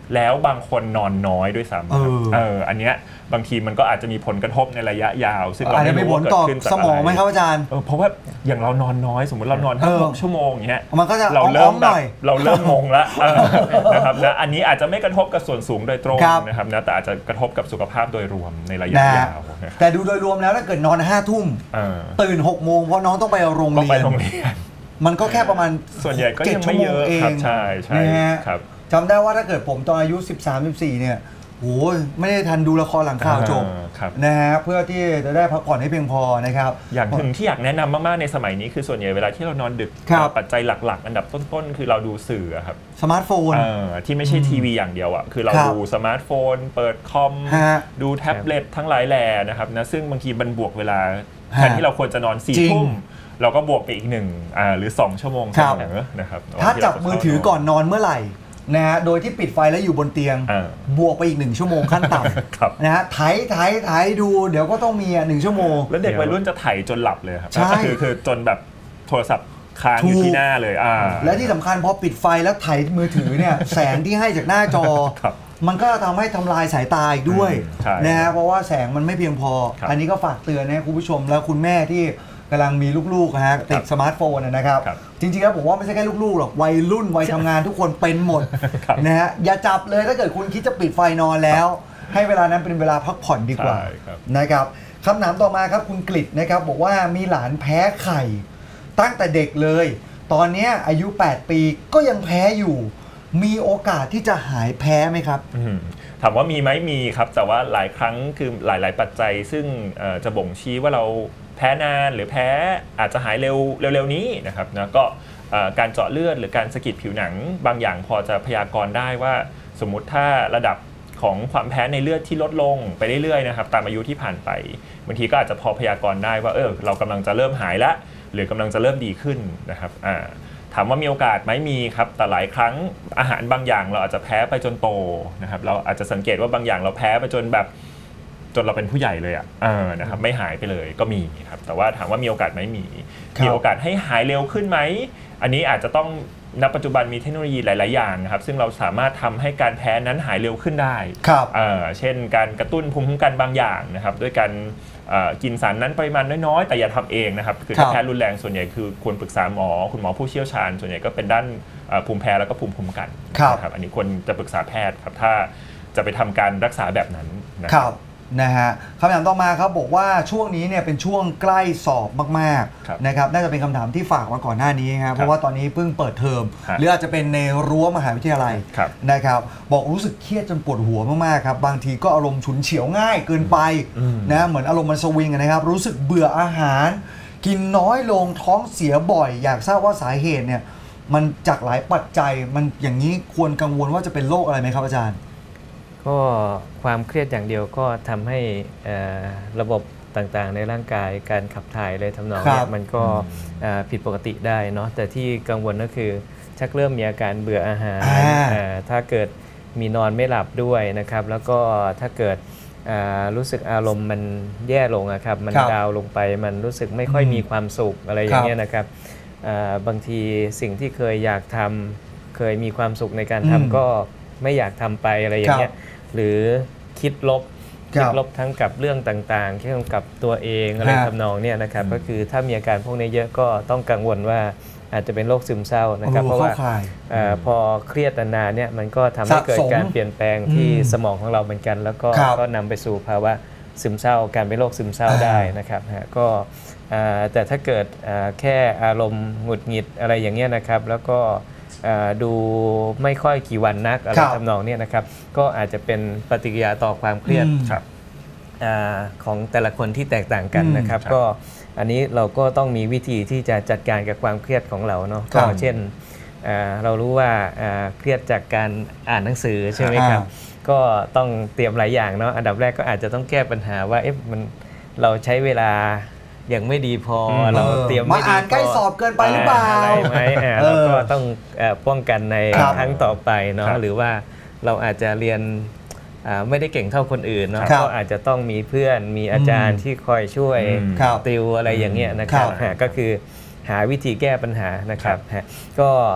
แล้วบางคนนอนน้อยด้วยซ้ำ
เออ
เอออันเนี้ยบางทีมันก็อาจจะมีผลกระทบในระยะยาว ซึ่งเรา
อาจจะ
ไม่
มี
รู้
ผ
ว่า
ล
เกิด
ต่อ
ขึ้นจาก
ส
อะไร
มองไหมครับอาจารย์
เออเพราะว่าอย่างเรานอนน้อยสมมติเรานอนห้า
เออ
หกชั่วโมงอย่างเงี้ย
มันก็จะ
เราเริ่
อ้อ
ม
มๆ
แบ
ห
บ
น่อย
เราเริ่มงงละเออนะครับนะอันนี้อาจจะไม่กระทบกับส่วนสูงโดยตรง
ครับ
นะครับนะแต่อาจจะกระทบกับสุขภาพโดยรวมในระยะ
นะฮะ
ยาวนะครับ
แต่ดูโดยรวมแล้วถ้าเกิดนอนห้าทุ่ม
เออ
ตื่นหกโมงเพราะน้องต้องไปโรง
ต้อง
เรี
ไป
ยน
โรงเรียน
มันก็แค่ประมาณ
ส่วนใหญ่ก็
เจ็
ยั
ด
ง
ชั่
ไม่
วโม
เย
ง
อะ
เอ
ครั
ง
บใช่ใช่
นะฮะ
ครับ
จำได้ว่าถ้าเกิดผมตอนอายุ สิบสาม สิบสี่ เนี่ยโหไม่ได้ทันดูละครหลังข่าวจบ
อ่าครับ
นะฮะเพื่อที่จะได้พักผ่อนให้เพียงพอนะครับ
อย่างหนึ่งที่อยากแนะนำมากๆในสมัยนี้คือส่วนใหญ่เวลาที่เรานอนดึก
ครับ
ปัจจัยหลักๆ อันดับต้นๆคือเราดูสื่ออะครับ
สมาร์ทโฟน
เออที่ไม่ใช่ทีวีอย่างเดียวอ่ะคือเรา
ครับ
ดูสมาร์ทโฟน เปิดคอม
ฮะ
ดูแท็บเล็ตทั้งหลายแหล่นะครับนะซึ่งบางทีมันบวกเวลา
ฮะ
แทนที่เราควรจะนอนสี่
จริง
ทุ่มเราก็บวกไปอีกหนึ่งอ่าหรือสองชั่วโมง
ครั
เส
บ
มอนะครับ
ถ้า
ที่
จั
เร
บมือถือก่อน
เข้าน
อนเมื่อไหร่นะฮะโดยที่ปิดไฟแล้วอยู่บนเตียง
อ่า
บวกไปอีกหนึ่งชั่วโมงขั้นต่
ครับ
ำนะฮะไถไถไถดูเดี๋ยวก็ต้องมีอ่ะหนึ่งชั่วโมง
แล้วเด็กวัยรุ่นจะไถจนหลับเลยครับ
ใช่
คือคือจนแบบโทรศัพท์ค้างอยู่
ถูก
ที่หน้าเลยอ่า
และที่สำคัญพอปิดไฟแล้วไถมือถือเนี่ย แสงที่ให้จากหน้าจอ
ครับ
มันก็ทำให้ทำลายสายตาอีกด้วย
อืมใช่
นะฮะเพราะว่าแสงมันไม่เพียงพอ
ครับ
อันนี้ก็ฝากเตือนนะคุณผู้ชมแล้วคุณแม่ที่กำลังมีลูกๆนะฮะติดสมาร์ทโฟนนะครับ
ครับ
จริงๆแล้วผมว่าไม่ใช่แค่ลูกๆหรอกวัยรุ่นวัยทำงานทุกคนเป็นหมด
ครับ
นะฮะอย่าจับเลยถ้าเกิดคุณคิดจะปิดไฟนอนแล้ว ให้เวลานั้นเป็นเวลาพักผ่อนดีกว่า
ใช่ครับ
นะครับคำถามต่อมาครับคุณกฤษนะครับบอกว่ามีหลานแพ้ไข่ ตั้งแต่เด็กเลย ตอนเนี้ยอายุ แปด ปีก็ยังแพ้อยู่ มีโอกาสที่จะหายแพ้ไหมครับ
อืมถามว่ามีไหมมีครับแต่ว่าหลายครั้งคือหลาย ๆ ปัจจัย ซึ่งเอ่อจะบ่งชี้ว่าเราแพ้นานหรือแพ้อาจจะหายเร็วเร็วๆนี้นะครับนะก็เอ่อการเจาะเลือดหรือการสะกิดผิวหนังบางอย่างพอจะพยากรณ์ได้ว่าสมมุติถ้าระดับของความแพ้ในเลือดที่ลดลงไปเรื่อยๆนะครับตามอายุที่ผ่านไปบางทีก็อาจจะพอพยากรณ์ได้ว่าเออเรากำลังจะเริ่มหายละหรือกำลังจะเริ่มดีขึ้นนะครับอ่า ถามว่ามีโอกาสไหมมีครับแต่หลายครั้งอาหารบางอย่างเราอาจจะแพ้ไปจนโตนะครับเราอาจจะสังเกตว่าบางอย่างเราแพ้ไปจนแบบจนเราเป็นผู้ใหญ่เลยอ่ะเออนะครับไม่หายไปเลยก็มีครับแต่ว่าถามว่ามีโอกาสไหมมี
ครับ
มีโอกาสให้หายเร็วขึ้นไหมอันนี้อาจจะต้องณปัจจุบันมีเทคโนโลยีหลาย ๆ อย่างนะครับซึ่งเราสามารถทำให้การแพ้นั้นหายเร็วขึ้นได้
ครับ
เอ่อเช่นการกระตุ้นภูมิคุ้มกันบางอย่างนะครับด้วยการเอ่อกินสารนั้นปริมาณน้อย ๆ แต่อย่าทำเองนะครับคือ
ครั
ถ้า
บ
แพ้รุนแรงส่วนใหญ่คือควรปรึกษาหมอคุณหมอผู้เชี่ยวชาญ ส่วนใหญ่ก็เป็นด้านเอ่อภูมิแพ้แล้วก็ภูมิคุ้มกัน
ครับ
นะครับอันนี้ควรจะปรึกษาแพทย์ครับถ้าจะไปทำการรักษาแบบนั้นนะ
ค
ค
รั
รั
บบ นะฮะคำถามต่อมาครับบอกว่าช่วงนี้เนี่ยเป็นช่วงใกล้สอบมาก
ครับ
ๆนะครับน่าจะเป็นคำถามที่ฝากมาก่อนหน้านี้ครับเพราะว่าตอนนี้เพิ่งเปิดเทอม
ฮะ
หรืออาจจะเป็นในรั้วมหาวิทยาลัย
ครับ
นะครับบอกรู้สึกเครียดจนปวดหัวมากๆครับบางทีก็อารมณ์ฉุนเฉียวง่ายเกินไป
อืม
นะเหมือนอารมณ์มันสวิงอะนะครับรู้สึกเบื่ออาหาร กินน้อยลงท้องเสียบ่อย อยากทราบว่าสาเหตุเนี่ยมันจากหลายปัจจัยมันอย่างนี้ควรกังวลว่าจะเป็นโรคอะไรไหมครับอาจารย์
ก็ความเครียดอย่างเดียวก็ทำให้เอ่อระบบต่างๆในร่างกายการขับถ่ายอะไรทำนอง
ครั
เนี้
บ
ยมันก็เอ่อผิดปกติได้เนาะแต่ที่กังวลก็คือชักเริ่มมีอาการเบื่ออาหาร
อ่า
เอ่อถ้าเกิดมีนอนไม่หลับด้วยนะครับแล้วก็ถ้าเกิดเอ่อรู้สึกอารมณ์มันแย่ลงอะครับมัน
ครับ
ดาวน์ลงไปมันรู้สึกไม่ค่อย
อืม
มีความสุขอะไรอย่างเงี้ยนะครับเอ่อบางทีสิ่งที่เคยอยากทำเคยมีความสุขในการ
อืม
ทำก็ไม่อยากทำไปอะไรอย่างเงี้ย หรือคิดลบ
ครั
คิด
บ
ลบทั้งกับเรื่องต่างๆเกี่ยวกับตัวเองอะไร
ฮะ
ทำนองเนี่ยนะครับก็คือถ้ามีอาการพวกนี้เยอะก็ต้องกังวลว่าอาจจะเป็นโรคซึมเศร้านะครับ
โอ้
เพราะว่า
เข้าข่าย
เอ่อพอเครียดนานๆเนี่ยมันก็ทำให้เกิด
สะสม
การเปลี่ยนแปลงที่
อืม
สมองของเราเหมือนกัน แล้วก็
ครับ
ก็นำไปสู่ภาวะซึมเศร้าการเป็นโรคซึมเศร้า
อ่า
ได้นะครับฮะก็เอ่อแต่ถ้าเกิดเอ่อแค่อารมณ์หงุดหงิดอะไรอย่างเงี้ยนะครับแล้วก็เอ่อดูไม่ค่อยกี่วันนักอะไร
ครับ
ทำนองเนี้ยนะครับก็อาจจะเป็นปฏิกิริยาต่อความเครียด
อืม
ครับ
อาของแต่ละคนที่แตกต่างกัน
อืม
นะครับ
ครับ
ก็อันนี้เราก็ต้องมีวิธีที่จะจัดการกับความเครียดของเราเนาะ
ครั
ก็
บ
เช่นอ่าเรารู้ว่าอ่าเครียดจากการอ่านหนังสือใช่ไหมครับ
อ่
ก็ต้องเตรียมหลายอย่างเนาะอันดับแรกก็อาจจะต้องแก้ปัญหาว่าเอ๊ะมันเราใช้เวลายังไม่ดีพอ
ม
เราเตรียม
มา
ไม่ดี
อ่าน
พ
ใกล้สอบเกินไปหรือเปล่า
อะไรไหมอ่า
เออ
เราก็ต้องเอ่อป้องกันใน
ครับ
ครั้งต่อไปเนาะ
ครับ
หรือว่าเราอาจจะเรียนอ่าไม่ได้เก่งเท่าคนอื่นเนาะ
ครับ
ก็อาจจะต้องมีเพื่อนมีอาจารย์ที่คอยช่วย
อืม
ครับ
ติวอะไรอย่างเงี้ยนะครับ
ครับ
ฮะก็คือหาวิธีแก้ปัญหานะครับฮะก็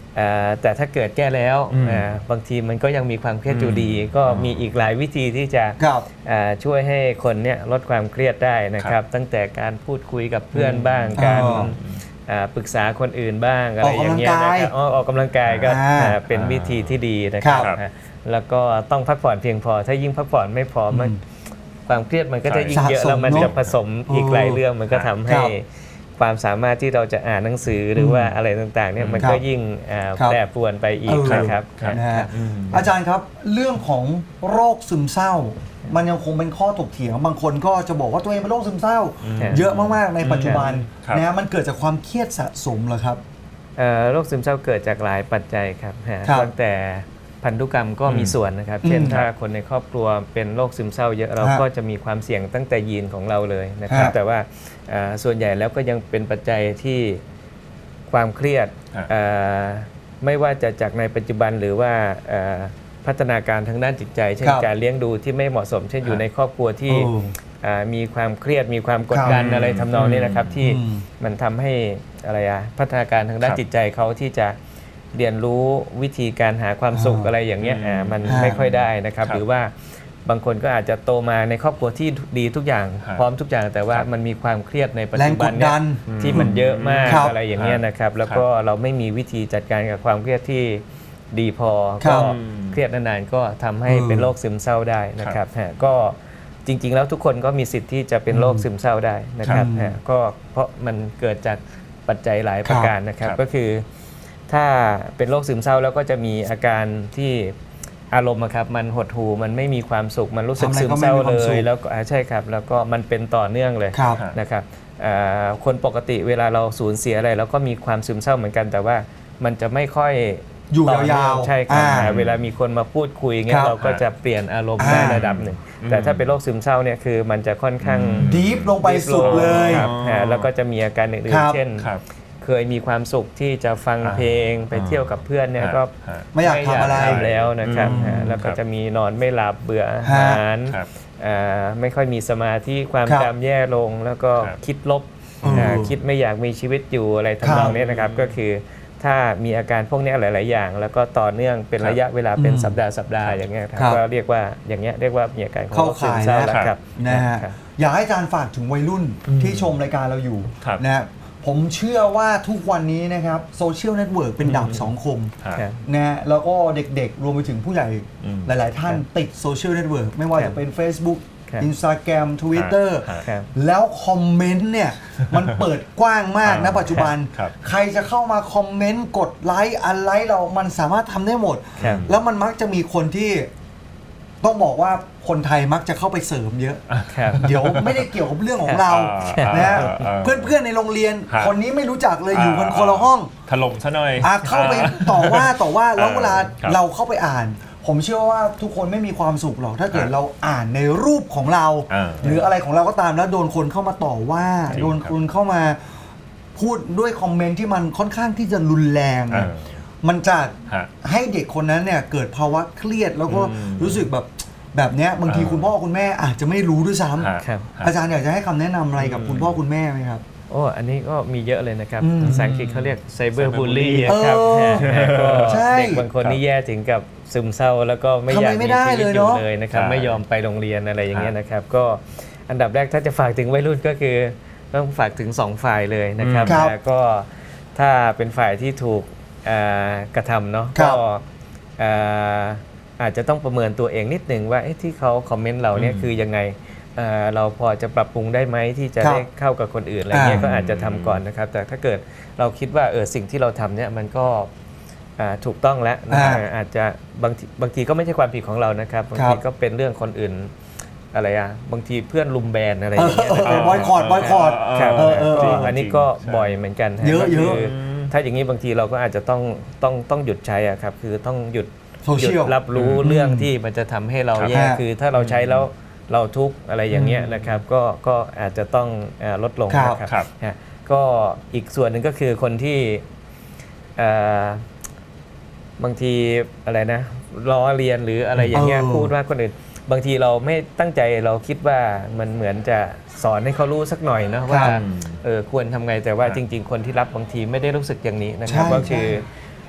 เอ่อแต่ถ้าเกิดแก้แล้ว
อืม
อ่าบางทีมันก็ยังมีความเครียดอยู่ดี ก็มีอีกหลายวิธีที่จะ
ครับ
อ่าช่วยให้คนเนี่ยลดความเครียดได้นะค
ครั
รับ
บ
ตั้งแต่การพูดคุยกับเพื่อนบ้างการ
อ๋อ
อ่าปรึกษาคนอื่นบ้างอะไรอย่างเงี้ย
ออกกำลังกาย
นะครับอ๋อออกกำลังกายก็
อ่า
อ่าเป็นวิธีที่ดีนะครับ
ครับ
อ่าแล้วก็ต้องพักผ่อนเพียงพอ ถ้ายิ่งพักผ่อนไม่พอมัน
อืม
ความเครียดมันก็จะยิ่งเยอะ
สะสม
แล้วมัน
เนอะ
จะผสมอีกหลายเรื่องมันก็
ครั
ทำ
บ
ให้
ครับ
ความสามารถที่เราจะอ่านหนังสือหรือว่าอะไรต่างๆเนี่ยมัน
ครับ
ก็ยิ่งอ่า
ครับ
แปรปรวนไปอีก
เออ
นะครับ
ครับ
นะฮะ
อืม
อาจารย์ครับเรื่องของโรคซึมเศร้า มันยังคงเป็นข้อถกเถียงบางคนก็จะบอกว่าตัวเองเป็นโรคซึมเศร้า เยอะมากๆในปัจจุบัน
ครับ
นะฮะมันเกิดจากความเครียดสะสมเหรอครับ
เอ่อโรคซึมเศร้าเกิดจากหลายปัจจัยครับฮะ
ครับ
ตั้งแต่พันธุกรรมก็มี
อืม
ส่วนนะครับ
อืม
เช่นถ้าคนในครอบครัวเป็นโรคซึมเศร้าเยอะเรา
ฮะ
ก็จะมีความเสี่ยงตั้งแต่ยีนของเราเลยนะครับ
ฮะ
แต่ว่าเอ่อส่วนใหญ่แล้วก็ยังเป็นปัจจัยที่ความเครียด
ฮะ
เอ่อไม่ว่าจะจากในปัจจุบันหรือว่าเอ่อพัฒนาการทางด้านจิตใจ เช่น
ครับ
การเลี้ยงดูที่ไม่เหมาะสม เช่นอยู่
ฮะ
ในครอบครัวที่
โอ้
อ่ามีความเครียดมีความกดดัน
ครับ
อะไรทำนองนี้นะครับที่
อืม
มันทำให้อะไรอะพัฒนาการทางด้าน
ครับ
จิตใจเขาที่จะเรียนรู้วิธีการหาความสุข
อ่า
อะไรอย่างเงี้ยอ่ามัน
ฮะ
ไม่ค่อยได้นะครับ
ครับ
หรือว่าบางคนก็อาจจะโตมาในครอบครัวที่ดีทุกอย่าง
ฮะ
พร้อมทุกอย่างแต่ว่า
ครับ
มันมีความเครียดในปัจ
แรง
จุ
ก
บัน
ด
เนี่
ดั
ย
น
ที่มันเยอะมาก
ครับ
อะไรอย่างเงี้ยนะครับ แล้วก็เราไม่มีวิธีจัดการกับความเครียดที่ดีพอ
ครั
ก็
บ
เครียดนานๆก็ทำให้
เออ
เป็นโรคซึมเศร้าได้นะครับฮะก็จริงๆ แล้วทุกคนก็มีสิทธิ์ที่จะเป็นโรคซึมเศร้าได้นะครับ
ครับ
ฮะก็เพราะมันเกิดจากปัจจัยหลายประการนะครับ
ครับ
ก็คือถ้าเป็นโรคซึมเศร้าแล้วก็จะมีอาการที่อารมณ์อะครับมันหดหู่มันไม่มีความสุขมันรู้สึก
ทำอะไร
ซึม
ก็ไม่
เศร้า
มีควา
เล
มสุข
ยแล้วก็อ่าใช่ครับแล้วก็มันเป็นต่อเนื่องเลย
ครับ
นะครับอ่าคนปกติเวลาเราสูญเสียอะไรเราก็มีความซึมเศร้าเหมือนกัน แต่ว่ามันจะไม่ค่อย
อยู่
ต่เนื่ง
ยาวๆ
ใช่ครับ
อ่า
อ่าเวลามีคนมาพูดคุยเงี้
ครั
ย
บ
เราก็จะเปลี่ยนอารมณ์
อ่า
ได้ระดับหนึ่งแต่ถ้าเป็นโรคซึมเศร้าเนี่ยคือมันจะค่อนข้าง
ดีฟลงไปสุดเลย
ครับ
อ๋อ
ฮะแล้วก็จะมีอาการอื่
คน รับ
ๆเช่น
ครับ
เคยมีความสุขที่จะฟัง
อ่า
เพลงไปเที่ยวกับเพื่อนเนี่ยก็
ฮะ
ไม่อยากทำอะไร
ม่ยากแล้วนะครับ
อืม
ฮะแล้วก็
ครับ
จะมีนอนไม่หลับเบื่ออาหาร
ครับ
อ่าไม่ค่อยมีสมาธิความ
ครับ
จำแย่ลง แล้วก็
ครับ
คิดลบ
อืม
อ่าคิดไม่อยากมีชีวิตอยู่อะไรทำนองนี้นะครับก็คือถ้ามีอาการพวกเนี้ยหลาย ๆ อย่าง แล้วก็ต่อเนื่องเป็น
ครับ
ระยะเวลาเป็น
อืม
สัปดาห์สัปดาห์อย่างเงี้ยครับ
ครับ
ก็เรียกว่าอย่างเงี้ยเรียกว่ามีอาการของ
เข้า
โรคซึม
ข่าย
เศร้า
แล้ว
แล้วครับ
นะฮะ
ครับ
อยากให้อาจารย์ฝากถึงวัยรุ่นที่ชมรายการเราอยู่
ครับ
นะฮะผมเชื่อว่าทุกวันนี้นะครับโซเชียลเน็ตเวิร์กเป็นดาบสองคม
ฮะ
ครับ
นะฮะแล้วก็เด็กๆ รวมไปถึงผู้ใหญ่
อืม
หลาย ๆ ท่านติดโซเชียลเน็ตเวิร์กไม่ว่า
ครั
จะ
บ
เป็น Facebook
ครับ
Instagram Twitter
ฮะ
ครับ
แล้วคอมเมนต์เนี่ย มันเปิดกว้างมาก
อ่า
นะปัจจุบัน
ครับ
ใครจะเข้ามาคอมเมนต์กดไลค์อันไลค์เรามันสามารถทำได้หมด
ครับ
แล้วมันมักจะมีคนที่ต้องบอกว่าคนไทยมักจะเข้าไปเสริมเยอะ
ครับ
เดี๋ยวไม่ได้เกี่ยวกับเรื่องของเรา
อ่า
นะฮะ
อ่าอ่า
เพื่อนๆในโรงเรียน
ครับ
คนนี้ไม่รู้จักเลยอยู่กันคนละห้อง
ถล่มซะหน่อย
อ่ะเข้าไปต่อว่าต่อว่าแล้ว
เออ
เวลา
ครับ
เราเข้าไปอ่าน ผมเชื่อว่าทุกคนไม่มีความสุขหรอกถ้าเกิด
ครับ
เราอ่านในรูปของเรา
อ่า
หรืออะไรของเราก็ตามแล้วโดนคนเข้ามาต่อว่า
จริง
โดนคนเข้ามาพูดด้วยคอมเมนต์ที่มันค่อนข้างที่จะรุนแรง
เออ
มันจะ
ฮะ
ให้เด็กคนนั้นเนี่ยเกิดภาวะเครียดแล้วก็
อืม
รู้สึกแบบแบบเนี้ยบางที
เออ
คุณพ่อคุณแม่อาจจะไม่รู้ด้วยซ้
ฮะ
ครับ
ำอาจารย์อยากจะให้คำแนะนำอะไรกับคุณพ่อคุณแม่ไหมครับ
โอ้อันนี้ก็มีเยอะเลยนะครับ
อืม
ภาษาอังกฤษเขาเรียกไซเบอร์บูลลี่
เออ
ครับฮะฮะก็
ใช่
เด็กบางคนนี่แย่ถึงกับซึมเศร้า แล้วก็ไม่
ทำ
อ
ไม
ยาก
ไม่
มี
ได้
ชีวิต
เลย
อยู่
เนอะ
เลยนะครับ
ใช่
ไม่ยอมไปโรงเรียนอะไรอย่างเงี้ย
ครับ
นะครับ ก็อันดับแรกถ้าจะฝากถึงวัยรุ่นก็คือต้องฝากถึงสองฝ่ายเลยนะครับ
ครับ
แล้วก็ถ้าเป็นฝ่ายที่ถูกอ่ากระทำเนาะ
ครั
ก็
บ
อ่าอาจจะต้องประเมินตัวเองนิดหนึ่งว่าเอ๊ะที่เขาคอมเมนต์เราเนี่ย
อืม
คือยังไงเอ่อเราพอจะปรับปรุงได้ไหมที่จะ
ครับ
ได้เข้ากับคนอื่นอะไรเงี้ย
อ่า
ก็อาจจะทำก่อนนะครับ แต่ถ้าเกิดเราคิดว่าเออสิ่งที่เราทำเนี่ยมันก็อ่าถูกต้องแล้วนะ
อ่า
อาจจะบางทีบางทีก็ไม่ใช่ความผิดของเรานะครับบาง
ครั
ที
บ
ก็เป็นเรื่องคนอื่นอะไรอ่ะบางทีเพื่อนลุมแบนอะไรอ
เอย่าง อ
เงี้ยนะ
เอ
ครั
อบ บอยคอรดบอยคอรด
ครับ
เออเออ
จริง
เออ
อันนี้ก็
จริง
บ่อยเหมือนกันฮ
เยอะ
ก็
เย
คื
อะ
ถ้าอย่างนี้บางทีเราก็อาจจะต้องต้องต้องหยุดใช้อะครับคือต้องหยุด
โซเชียล
หยุดรับรู้เรื่องที่มันจะทำให้เรา
ครับ
แย่
ฮะ
คือถ้าเราใช้แล้วเราทุกข์อะไรอย่างเงี้ยนะครับก็ก็อาจจะต้องเอ่อลดลง
ครับ
นะครับ
ครับ
ฮะก็อีกส่วนหนึ่งก็คือคนที่เอ่อบางทีอะไรนะล้อเลียนหรืออะไรอย่างเงี้ย
เออ
พูดว่าคนอื่นบางทีเราไม่ตั้งใจเราคิดว่ามันเหมือนจะสอนให้เขารู้สักหน่อยนะว่า
ครับ
เออควรทำไงแต่ว่า
ครับ
จริง ๆ คนที่รับบางทีไม่ได้รู้สึกอย่างนี้นะครับ
ใช่
ก็คือ
ใช่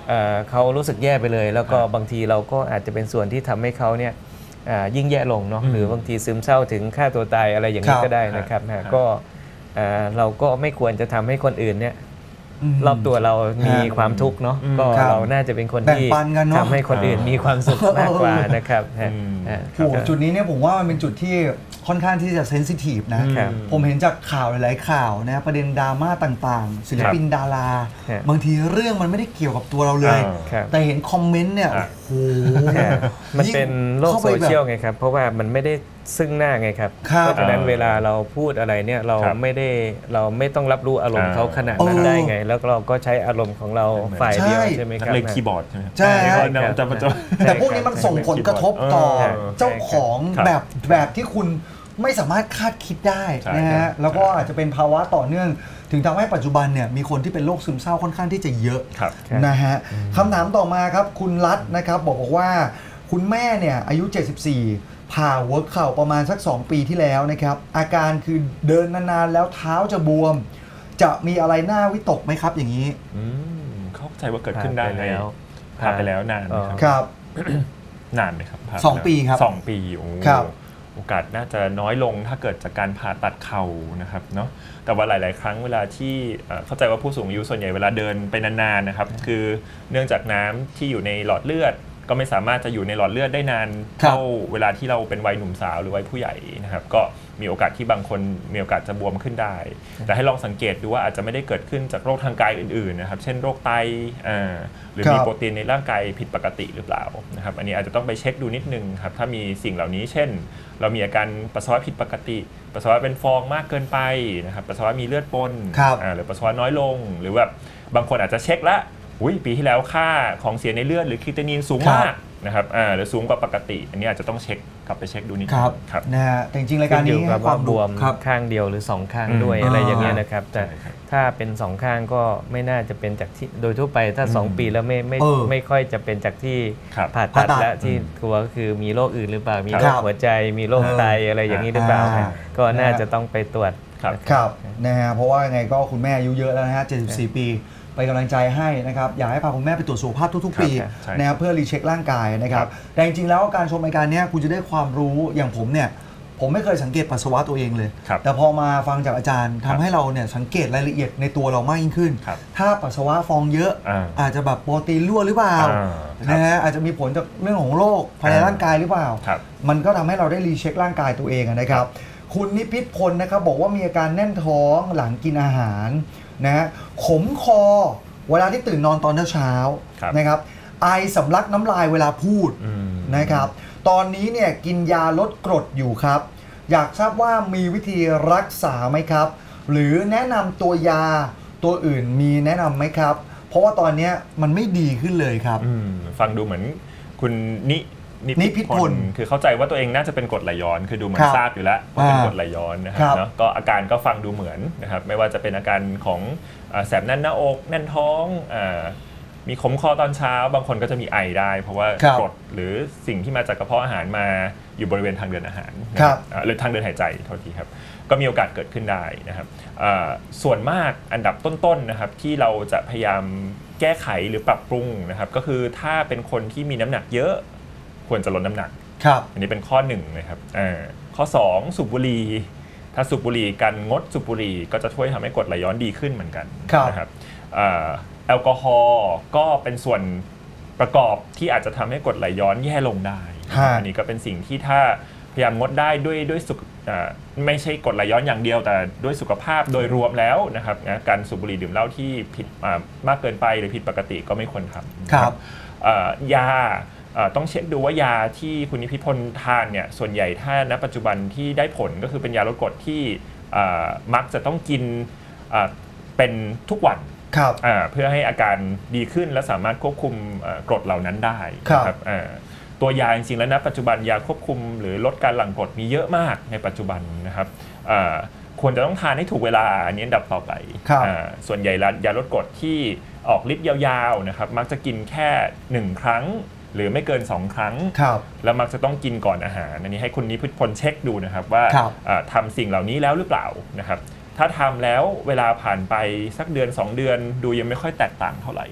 เอ่อเขารู้สึกแย่ไปเลย แล้วก็
ครับ
บางทีเราก็อาจจะเป็นส่วนที่ทำให้เขาเนี่ยอ่ายิ่งแย่ลงเนาะ
อืม
หรือบางทีซึมเศร้าถึงฆ่าตัวตายอะไรอย่างนี้
ครับ
ก็ได้นะครับ
ครั
นะ
บ
ก็เอ่อเราก็ไม่ควรจะทำให้คนอื่นเนี่ย
ม
รอบตัวเรามี
ฮะ
ความทุกข์เนาะ
อืม
ก็
ครับ
เราน่าจะเป็นคน
แบ่ง
ที่
ปันกันเนอะ
ทำให้คนอื่นมีความสุขมากกว่านะครับฮะ
อืม
ฮะ
โอ้โหจุดนี้เนี่ยผมว่ามันเป็นจุดที่ค่อนข้างที่จะเซนซิทีฟนะ
ครับ
ผมเห็นจากข่าวหลายๆข่าวนะประเด็นดราม่าต่างๆ ศิลปินดารา
ครับ
บางทีเรื่องมันไม่ได้เกี่ยวกับตัวเราเลย
อ่า
ครับ
แต่เห็นคอมเมนต์เนี่ย
อ่ะ
โอ้โห
ฮะมันเป็นโลก
ข้า
โซ
ไปแบบ
เชียลไงครับ เพราะว่ามันไม่ได้ซึ่งหน้าไงครับ
ครับ
เพราะฉะนั้นเวลาเราพูดอะไรเนี่ยเรา
ครับ
ไม่ได้เราไม่ต้องรับรู้อารมณ์
อ่า
เขาขนาดนั้น
เออ
ได้ไง แล้วเราก็ใช้อารมณ์ของเราฝ่ายเดียว
ใช่
ใช่ไหม
นั
ค
ก
รับ
เลงคีย์บอร์ดใช่ไหมครับ
ใช่
ก็
ครับ
จะจะจะ
แต่พวกนี้มันส่งผลกระทบต่อ
เออ
เจ้าของ
ครับ
แบบแบบที่คุณไม่สามารถคาดคิดได้
ใช่
นะ
ครั
ฮะ
บ
แล้วก็อาจจะเป็นภาวะต่อเนื่อง ถึงทำให้ปัจจุบันเนี่ยมีคนที่เป็นโรคซึมเศร้าค่อนข้างที่จะเยอะ
ครับ
นะฮะคำถามต่อมาครับคุณรัตน์นะครับบอกบอกว่าคุณแม่เนี่ยอายุ เจ็ดสิบสี่ ผ่าหัวเข่าประมาณสัก สอง ปีที่แล้วนะครับอาการคือเดินนานๆแล้วเท้าจะบวม จะมีอะไรน่าวิตกไหมครับอย่างนี้
อืมเข้าใจว่าเกิดขึ้นได้
ผ่านไปแล้ว
ผ่านไปแล้วนานไหมครับ
ครับ
นานไหมครับผ่าน
สองปีครับ
สองปีโอ้
ครับ
โอกาสน่าจะน้อยลงถ้าเกิดจากการผ่าตัดเข่านะครับเนาะแต่ว่าหลาย ๆ ครั้งเวลาที่เอ่อเข้าใจว่าผู้สูงอายุส่วนใหญ่เวลาเดินไปนาน ๆ นะครับ คือเนื่องจากน้ำที่อยู่ในหลอดเลือด ก็ไม่สามารถจะอยู่ในหลอดเลือดได้นาน
ครับ
เท่าเวลาที่เราเป็นวัยหนุ่มสาวหรือวัยผู้ใหญ่นะครับก็มีโอกาสที่บางคนมีโอกาสจะบวมขึ้นได้ แต่ให้ลองสังเกตดูว่าอาจจะไม่ได้เกิดขึ้นจากโรคทางกายอื่น ๆ นะครับ เช่นโรคไตอ่าหรือมี
ครับ
โปรตีนในร่างกายผิดปกติหรือเปล่านะครับอันนี้อาจจะต้องไปเช็คดูนิดนึงครับถ้ามีสิ่งเหล่านี้เช่น เรามีอาการปัสสาวะผิดปกติ ปัสสาวะเป็นฟองมากเกินไปนะครับปัสสาวะมีเลือดปน
ครับ
อ่าหรือปัสสาวะน้อยลง หรือแบบบางคนอาจจะเช็คละอุ้ยปีที่แล้วค่าของเสียในเลือดหรือครีเตนินสูง
ครับ
มากนะครับอ่าหรือสูงกว่าปกติ อันนี้อาจจะต้องเช็คกลับไปเช็คดูนิด
ครับ
ครับ
นะฮะแต่จริงๆรายการ
อ
นี้
ยู่กับ
ให้คาว
ว่าม บวม
ครับ
ข้างเดียวหรือสองข้าง
อืม
ด้วย
อ่า
อะไรอย่างเงี้ยนะครับแต่
ใช่ครับ
ถ้าเป็นสองข้างก็ไม่น่าจะเป็นจากที่โดยทั่วไปถ้าสอง
อืม
ปีแล้วไม่ไม่
เออ
ไม่ค่อยจะเป็นจากที่
ครับ
ผ่าตัด
ผ่าตัด
และที่กลัวก็คือมีโรคอื่นหรือเปล่ามี
ค
โร
รั
ค
บ
หัวใจมีโรคไตอะไรอย่างนี้หรือเปล่า
อ่า
ก็น่าจะต้องไปตรวจ
ครับ
ครับนะฮะเพราะว่ายังไงก็คุณแม่อายุเยอะแล้วนะฮะเจ็ดสิบสี่ ปีไปนกำลังใจให้นะครับอยากให้พาคุณแม่ไปตรวจสุขภาพทุกๆ ปี
ครับใช่
นะครับเพื่อรีเช็คร่างกายนะครั
ครับ บ
แต่จริงๆแล้วการชมรายการเนี้ยคุณจะได้ความรู้อย่างผมเนี่ยผมไม่เคยสังเกตปัสสาวะตัวเองเลย
ครับ
แต่พอมาฟังจากอาจารย์
ครั
ทำ
บ
ให้เราเนี่ยสังเกตรายละเอียดในตัวเรามากยิ่งขึ้น
ครับ
ถ้าปัสสาวะฟองเยอะ
อ่า
อาจจะแบบโปรตีนรั่วหรือเปล่า
อ่าครับ
นะฮะอาจจะมีผลจากเรื่องของโรคภายใน
อ่า
ร่างกายหรือเปล่า
ครับ
มันก็ทำให้เราได้รีเช็คร่างกายตัวเองอะนะครับ คุณนิพิษพลนะครับบอกว่ามีอาการแน่นท้องหลังกินอาหารนะฮะขมคอเวลาที่ตื่นนอนตอนเช้า
ครับ
ๆนะครับไอสำลักน้ำลายเวลาพูด
อืม
นะครับ ตอนนี้เนี่ยกินยาลดกรดอยู่ครับ อยากทราบว่ามีวิธีรักษาไหมครับ หรือแนะนำตัวยาตัวอื่นมีแนะนำไหมครับ เพราะว่าตอนเนี้ยมันไม่ดีขึ้นเลยครับ
อืมฟังดูเหมือนคุณนิ
นิพิษพล
คือเข้าใจว่าตัวเองน่าจะเป็นกรดไหลย้อน คือดูเหมือ
คน รับ
ทราบอยู่แล้วว่าเป็น
อ่าก
รดไหลย้อนนะค
ครั
รับบ เนาะก็อาการก็ฟังดูเหมือนนะครับไม่ว่าจะเป็นอาการของอ่าแสบแน่นหน้าอกแน่นท้องอ่ามีขมคอตอนเช้า บางคนก็จะมีไอได้ เพราะว่า
ครับ
กรดหรือสิ่งที่มาจากกระเพาะอาหารมาอยู่บริเวณทางเดินอาหารนะครับ อ่าหรือทางเดินหายใจโทษทีครับก็มีโอกาสเกิดขึ้นได้นะครับอ่าส่วนมากอันดับต้นๆนะครับที่เราจะพยายามแก้ไขหรือปรับปรุงนะครับก็คือถ้าเป็นคนที่มีน้ำหนักเยอะควรจะลดน้ำหนัก
ครับ
อันนี้เป็นข้อหนึ่งนะครับอ่าข้อสองสูบบุหรี่ถ้าสูบบุหรี่การงดสูบบุหรี่ก็จะช่วยทำให้กรดไหลย้อนดีขึ้นเหมือนกัน
ครับ
นะครับอ่าแอลกอฮอล์ก็เป็นส่วนประกอบที่อาจจะทำให้กรดไหลย้อนแย่ลงได้
ฮะ
อันนี้ก็เป็นสิ่งที่ถ้าพยายามงดได้ด้วยด้วยสุขอ่าไม่ใช่กรดไหลย้อนอย่างเดียวแต่ด้วยสุขภาพโดยรวมแล้วนะครับนะการสูบบุหรี่ดื่มเหล้าที่ผิดอ่ามากเกินไปหรือผิดปกติก็ไม่ควรทำ
ครับ
อ่ายาเอ่อต้องเช็คดูว่ายาที่คุณนิพิษพลทานเนี่ยส่วนใหญ่ถ้าณปัจจุบันที่ได้ผลก็คือเป็นยาลดกรดที่อ่ามักจะต้องกินอ่าเป็นทุกวัน
ครับ
อ่าเพื่อให้อาการดีขึ้นและสามารถควบคุมเอ่อกรดเหล่านั้นได้
ครับ
นะอ่าตัวยาจริงๆแล้วณปัจจุบันยาควบคุมหรือลดการหลั่งกรดมีเยอะมากในปัจจุบันนะครับอ่าควรจะต้องทานให้ถูกเวลาอันนี้อันดับต่อไป
ครับ
อ่าส่วนใหญ่แล้วยาลดกรดที่ออกฤทธิ์ยาวๆนะครับมักจะกินแค่หนึ่งครั้งหรือไม่เกินสองครั้ง
ครับ
แล้วมักจะต้องกินก่อนอาหารอันนี้ให้คุณนิพิษพลเช็คดูนะครับว่า
ครับ
อ่าทำสิ่งเหล่านี้แล้วหรือเปล่านะครับถ้าทำแล้วเวลาผ่านไปสักเดือนสองเดือนดูยังไม่ค่อยแตกต่างเท่าไหร่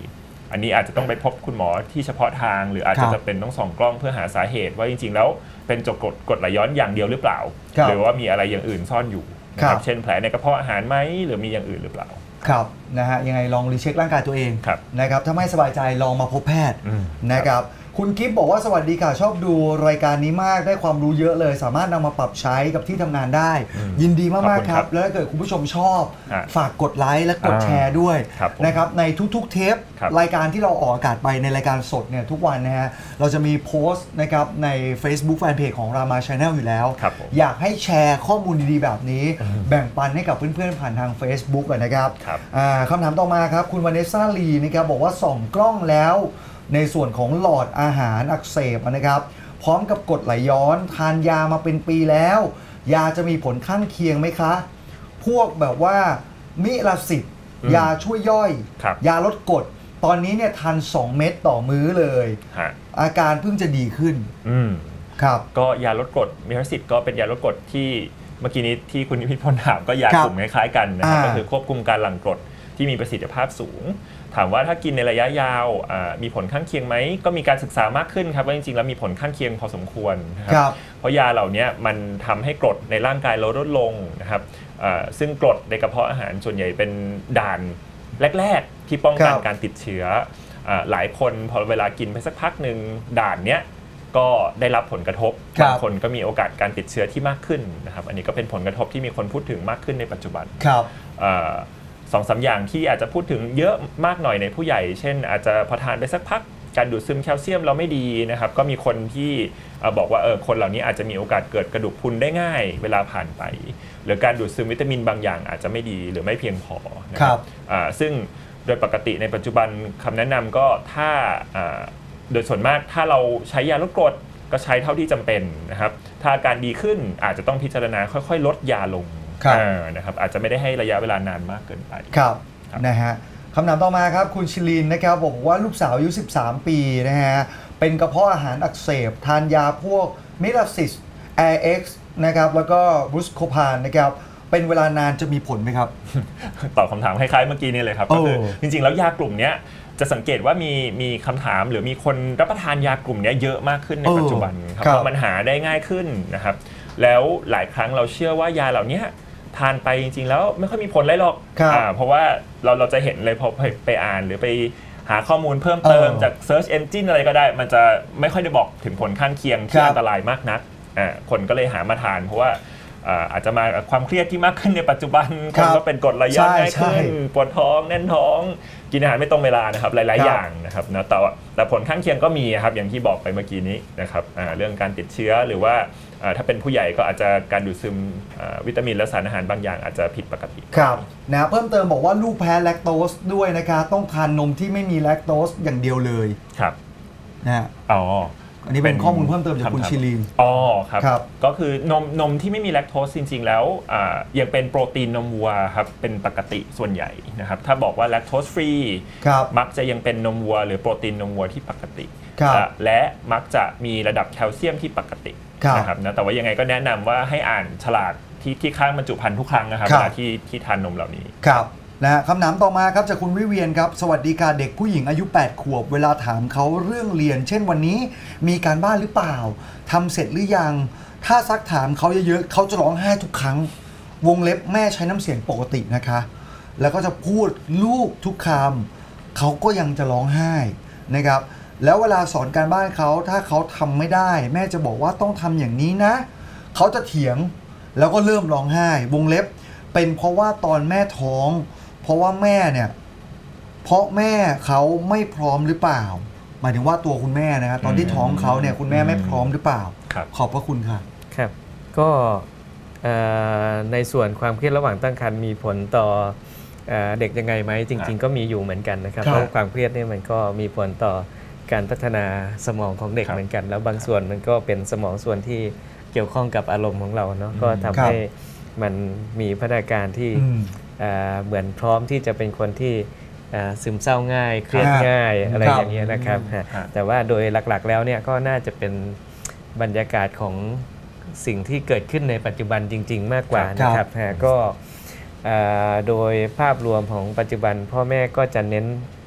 อันนี้อาจจะต้องไปพบคุณหมอที่เฉพาะทางหรืออาจจะจำเป็นต้องส่องกล้องเพื่อหาสาเหตุว่าจริงๆแล้วเป็นกรดกรดไหลย้อนอย่างเดียวหรือเปล่าหรือว่ามีอะไรอย่างอื่นซ่อนอยู่นะครับเช่นแผลในกระเพาะอาหารไหมหรือมีอย่างอื่นหรือเปล่า
ครับนะฮะยังไงลองรีเช็คร่างกายตัวเองนะครับถ้าไม่สบายใจลองมาพบแพทย์นะครับคุณกิฟต์บอกว่าสวัสดีค่ะชอบดูรายการนี้มากได้ความรู้เยอะเลยสามารถนำมาปรับใช้กับที่ทำงานได้ยินดีมากๆครับแล้วถ้าเกิดคุณผู้ชมชอบฝากกดไลค์และกดแชร์ด้วยนะครับในทุกๆเทปรายการที่เราออกอากาศไปในรายการสดเนี่ยทุกวันนะฮะเราจะมีโพสต์นะครับใน Facebook Fanpage ของ Rama Channel อยู่แล้วอยากให้แชร์ข้อมูลดีๆแบบนี้แบ่งปันให้กับเพื่อนๆผ่านทาง Facebook นะครับคำถามต่อมาครับคุณวานิสซาลีนะครับบอกว่าส่องกล้องแล้วในส่วนของหลอดอาหารอักเสบนะครับพร้อมกับกรดไหลย้อนทานยามาเป็นปีแล้วยาจะมีผลข้างเคียงไหมคะพวกแบบว่ามิลาซิดยาช่วยย่อยยาลดกรดตอนนี้เนี่ยทานสองเม็ดต่อมื้อเลยอาการเพิ่งจะดีขึ้นครับ
ก็ยาลดกรดมิลาซิดก็เป็นยาลดกรดที่เมื่อกี้นี้ที่คุณนิพิพลถามก็ยากลุ่มคล้ายๆกันนะครับก็คือควบคุมการหลั่งกรดที่มีประสิทธิภาพสูงถามว่าถ้ากินในระยะยาวมีผลข้างเคียงไหมก็มีการศึกษามากขึ้นครับว่าจริงๆแล้วมีผลข้างเคียงพอสมควรนะครับเพราะยาเหล่านี้มันทำให้กรดในร่างกายเราลดลงนะครับซึ่งกรดในกระเพาะอาหารส่วนใหญ่เป็นด่านแรกๆที่ป้องกันการติดเชื้อหลายคนพอเวลากินไปสักพักหนึ่งด่านเนี้ยก็ได้รับผลกระทบบางคนก็มีโอกาสการติดเชื้อที่มากขึ้นนะครับอันนี้ก็เป็นผลกระทบที่มีคนพูดถึงมากขึ้นในปัจจุบัน
ครับ
สองสามอย่างที่อาจจะพูดถึงเยอะมากหน่อยในผู้ใหญ่เช่นอาจจะพอทานไปสักพักการดูดซึมแคลเซียมเราไม่ดีนะครับก็มีคนที่บอกว่าเออคนเหล่านี้อาจจะมีโอกาสเกิดกระดูกพรุนได้ง่ายเวลาผ่านไปหรือการดูดซึมวิตามินบางอย่างอาจจะไม่ดีหรือไม่เพียงพอนะครับซึ่งโดยปกติในปัจจุบันคำแนะนำก็ถ้าโดยส่วนมากถ้าเราใช้ยาลดกรดก็ใช้เท่าที่จำเป็นนะครับถ้าอาการดีขึ้นอาจจะต้องพิจารณาค่อยๆลดยาลงนะครับอาจจะไม่ได้ให้ระยะเวลานานมากเกินไป
ครับนะฮะคำถามต่อมาครับคุณชิลินนะครับบอกว่าลูกสาวอายุสิบสามปีนะฮะเป็นกระเพาะอาหารอักเสบทานยาพวกมิลาซิส แอร์ เอ็กซ์ นะครับแล้วก็บูสโคพานนะครับเป็นเวลานานจะมีผลไหมครับ
ตอบคำถามคล้ายๆเมื่อกี้นี่เลยครับก็คือจริงๆแล้วยากลุ่มนี้จะสังเกตว่ามีมีคำถามหรือมีคนรับประทานยากลุ่มนี้เยอะมากขึ้นในปัจจุบันครับเพราะมันหาได้ง่ายขึ้นนะครับแล้วหลายครั้งเราเชื่อว่ายาเหล่านี้ทานไปจริงๆแล้วไม่ค่อยมีผลอะไรหรอกเพราะว่าเราเราจะเห็นเลยพอไปอ่านหรือไปหาข้อมูลเพิ่มเติมจาก Search Engine อะไรก็ได้มันจะไม่ค่อยได้บอกถึงผลข้างเคียงที่อันตรายมากนักคนก็เลยหามาทานเพราะว่าอาจจะมาความเครียดที่มากขึ้นในปัจจุบันคนก็เป็นกรดไหลย้อนง่ายขึ้นปวดท้องแน่นท้องกินอาหารไม่ตรงเวลานะครับหลายๆอย่างนะครับนะแต่แต่ผลข้างเคียงก็มีครับอย่างที่บอกไปเมื่อกี้นี้นะครับเรื่องการติดเชื้อหรือว่าถ้าเป็นผู้ใหญ่ก็อาจจะการดูดซึมวิตามินและสารอาหารบางอย่างอาจจะผิดปกติ
ครับนะเพิ่มเติมบอกว่าลูกแพ้แลคโตสด้วยนะคะต้องทานนมที่ไม่มีแลคโตสอย่างเดียวเลย
ครับ
นะ
อ๋อ
อันนี้เป็นข้อมูลเพิ่มเติมจากคุณชิลีน
อ๋อครับก็คือนมนมที่ไม่มีแลคโตสจริงๆแล้วยังเป็นโปรตีนนมวัวครับเป็นปกติส่วนใหญ่นะครับถ้าบอกว่าแลคโตสฟรีมักจะยังเป็นนมวัวหรือโปรตีนนมวัวที่ปกติและมักจะมีระดับแคลเซียมที่ปกตินะครับนะแต่ว่ายังไงก็แนะนำว่าให้อ่านฉลากที่ที่ข้างบรรจุภัณฑ์ทุกครั้งนะครับเวลาที่ที่ทานนมเหล่านี้
ครับนะคำถามต่อมาครับจากคุณวิเวียนครับสวัสดีค่ะเด็กผู้หญิงอายุแปดขวบเวลาถามเขาเรื่องเรียนเช่นวันนี้มีการบ้านหรือเปล่าทำเสร็จหรือยังถ้าซักถามเขาเยอะๆเขาจะร้องไห้ทุกครั้งวงเล็บแม่ใช้น้ำเสียงปกตินะคะแล้วก็จะพูดลูกทุกคำเขาก็ยังจะร้องไห้นะครับแล้วเวลาสอนการบ้านเขาถ้าเขาทำไม่ได้แม่จะบอกว่าต้องทำอย่างนี้นะเขาจะเถียงแล้วก็เริ่มร้องไห้วงเล็บเป็นเพราะว่าตอนแม่ท้องเพราะว่าแม่เนี่ยเพราะแม่เขาไม่พร้อมหรือเปล่าหมายถึงว่าตัวคุณแม่นะครับตอนที่ท้องเขาเนี่ยคุณแม่ไม่พร้อมหรือเปล่าขอบพระคุณค่ะ
ครับก็ในส่วนความเครียดระหว่างตั้งครรภ์มีผลต่อเด็กยังไงไหมจริงๆก็มีอยู่เหมือนกันนะครับเพราะความเครียดนี่มันก็มีผลต่อการพัฒนาสมองของเด็กเหมือนกันแล้วบางส่วนมันก็เป็นสมองส่วนที่เกี่ยวข้องกับอารมณ์ของเราเนาะก็ทำให้มันมีพัฒนาการที่เหมือนพร้อมที่จะเป็นคนที่ซึมเศร้าง่ายเครียดง่ายอะไรอย่างเงี้ยนะครับแต่ว่าโดยหลักๆแล้วเนี่ยก็น่าจะเป็นบรรยากาศของสิ่งที่เกิดขึ้นในปัจจุบันจริงๆมากกว่านะครับก็โดยภาพรวมของปัจจุบันพ่อแม่ก็จะเน้น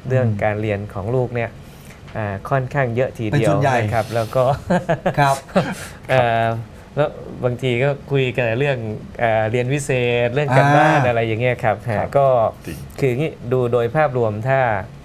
เรื่องการเรียนของลูกเนี่ยอ่าค่อนข้างเยอะทีเดียวนะครับแล้วก็
ครับ
อ่าแล้วบางทีก็คุยกันเรื่องอ่าเรียนพิเศษเรื่องการบ้านอะไรอย่างเงี้ยครับก็คืองี้ดูโดยภาพรวมถ้า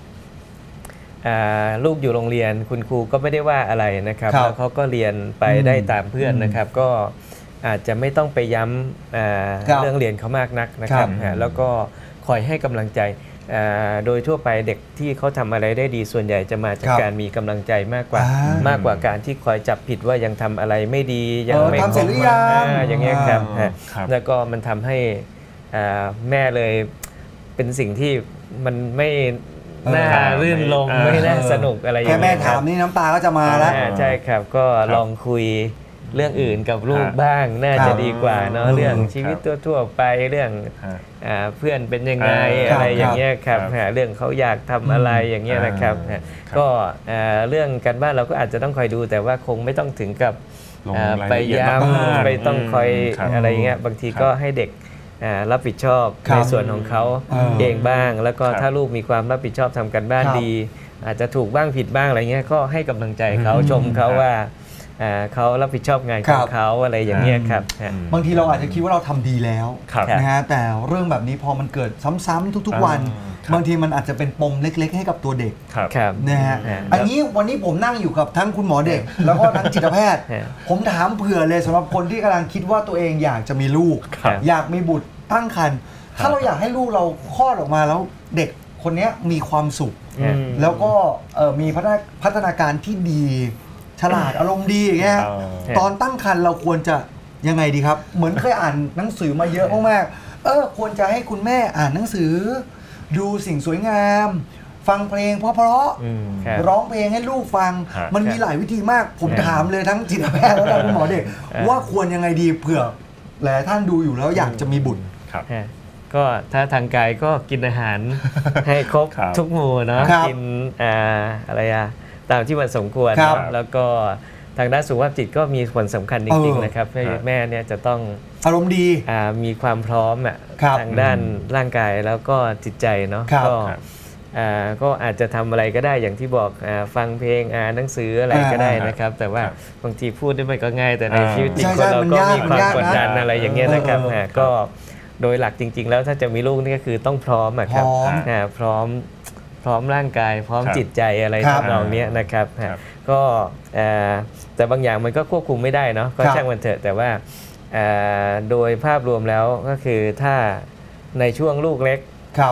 ลูกอยู่โรงเรียนคุณครูก็ไม่ได้ว่าอะไรนะครับแล้วเขาก็เรียนไปได้ตามเพื่อนนะครับก็อาจจะไม่ต้องไปย้ำเรื่องเรียนเขามากนักนะครับแล้วก็คอยให้กำลังใจโดยทั่วไปเด็กที่เขาทำอะไรได้ดีส่วนใหญ่จะมาจากการมีกำลังใจมากกว่ามากกว่าการที่คอยจับผิดว่ายังทำอะไรไม่ดียังไม่ครบอย่างเงี้ยครับแล้วก็มันทำให้แม่เลยเป็นสิ่งที่มันไม่น่ารื่นรมไม่น่าสนุกอะไรอย่างเงี้ย
แค่แม่ถามนี่น้ำตาก็จะมาแล้ว
ใช่ครับก็ลองคุยเรื่องอื่นกับลูกบ้างน่าจะดีกว่าเนาะเรื่องชีวิตทั่วๆไปเรื่องเพื่อนเป็นยังไงอะไรอย่างเงี้ยครับเรื่องเขาอยากทำอะไรอย่างเงี้ยนะครับก็เรื่องการบ้านเราก็อาจจะต้องคอยดูแต่ว่าคงไม่ต้องถึงกับไปย้ำไปต้องคอยอะไรเงี้ยบางทีก็ให้เด็กรับผิดชอบในส่วนของเขาเองบ้างแล้วก็ถ้าลูกมีความรับผิดชอบทำการบ้านดีอาจจะถูกบ้างผิดบ้างอะไรเงี้ยก็ให้กำลังใจเขาชมเขาว่าเขารับผิดชอบงานของเขาอะไรอย่างเงี้ยครับ
บางทีเราอาจจะคิดว่าเราทำดีแล้วนะฮะแต่เรื่องแบบนี้พอมันเกิดซ้ำๆทุกๆวันบางทีมันอาจจะเป็นปมเล็กๆให้กับตัวเด็กนะฮะอันนี้วันนี้ผมนั่งอยู่กับทั้งคุณหมอเด็กแล้วก็ทั้งจิตแพทย์ผมถามเผื่อเลยสำหรับคนที่กำลังคิดว่าตัวเองอยากจะมีลูกอยากมีบุตรตั้งครรภ์ถ้าเราอยากให้ลูกเราคลอดออกมาแล้วเด็กคนนี้มีความสุขแล้วก็มีพัฒนาการที่ดีฉลาดอารมณ์ดีอย่างเงี้ยตอนตั้งครรภ์เราควรจะยังไงดีครับเหมือนเคยอ่านหนังสือมาเยอะมากๆเออควรจะให้คุณแม่อ่านหนังสือดูสิ่งสวยงามฟังเพลงเพราะๆร้องเพลงให้ลูกฟังมันมีหลายวิธีมากผมถามเลยทั้งจิตแพทย์และคุณหมอเด็กว่าควรยังไงดีเผื่อหลายท่านดูอยู่แล้วอยากจะมีบุตร
ก็ถ้าทางกายก็กินอาหารให้ครบทุกหมู่เนาะกินอะไรอะตามที่มันสมควรแล้วก็ทางด้านสุขภาพจิตก็มีผลสำคัญจริงๆนะครับให้แม่เนี่ยจะต้อง
อารมณ์ดี
มีความพร้อมอ่ะทางด้านร่างกายแล้วก็จิตใจเนาะก็ก็อาจจะทำอะไรก็ได้อย่างที่บอกฟังเพลงอ่านหนังสืออะไรก็ได้นะครับแต่ว่าบางทีพูดได้ไม่ก็ง่ายแต่ในชีวิตจริงคนเราก็มีความกดดันอะไรอย่างเงี้ยนะครับก็โดยหลักจริงๆแล้วถ้าจะมีลูกนี่ก็คือต้องพร้อมอะครับพร้อมพร้อมร่างกายพร้อมจิตใจอะไรทำนองนี้นะครับก็แต่บางอย่างมันก็ควบคุมไม่ได้เนาะก็ช่างมันเถอะแต่ว่าโดยภาพรวมแล้วก็คือถ้าในช่วงลูกเล็ก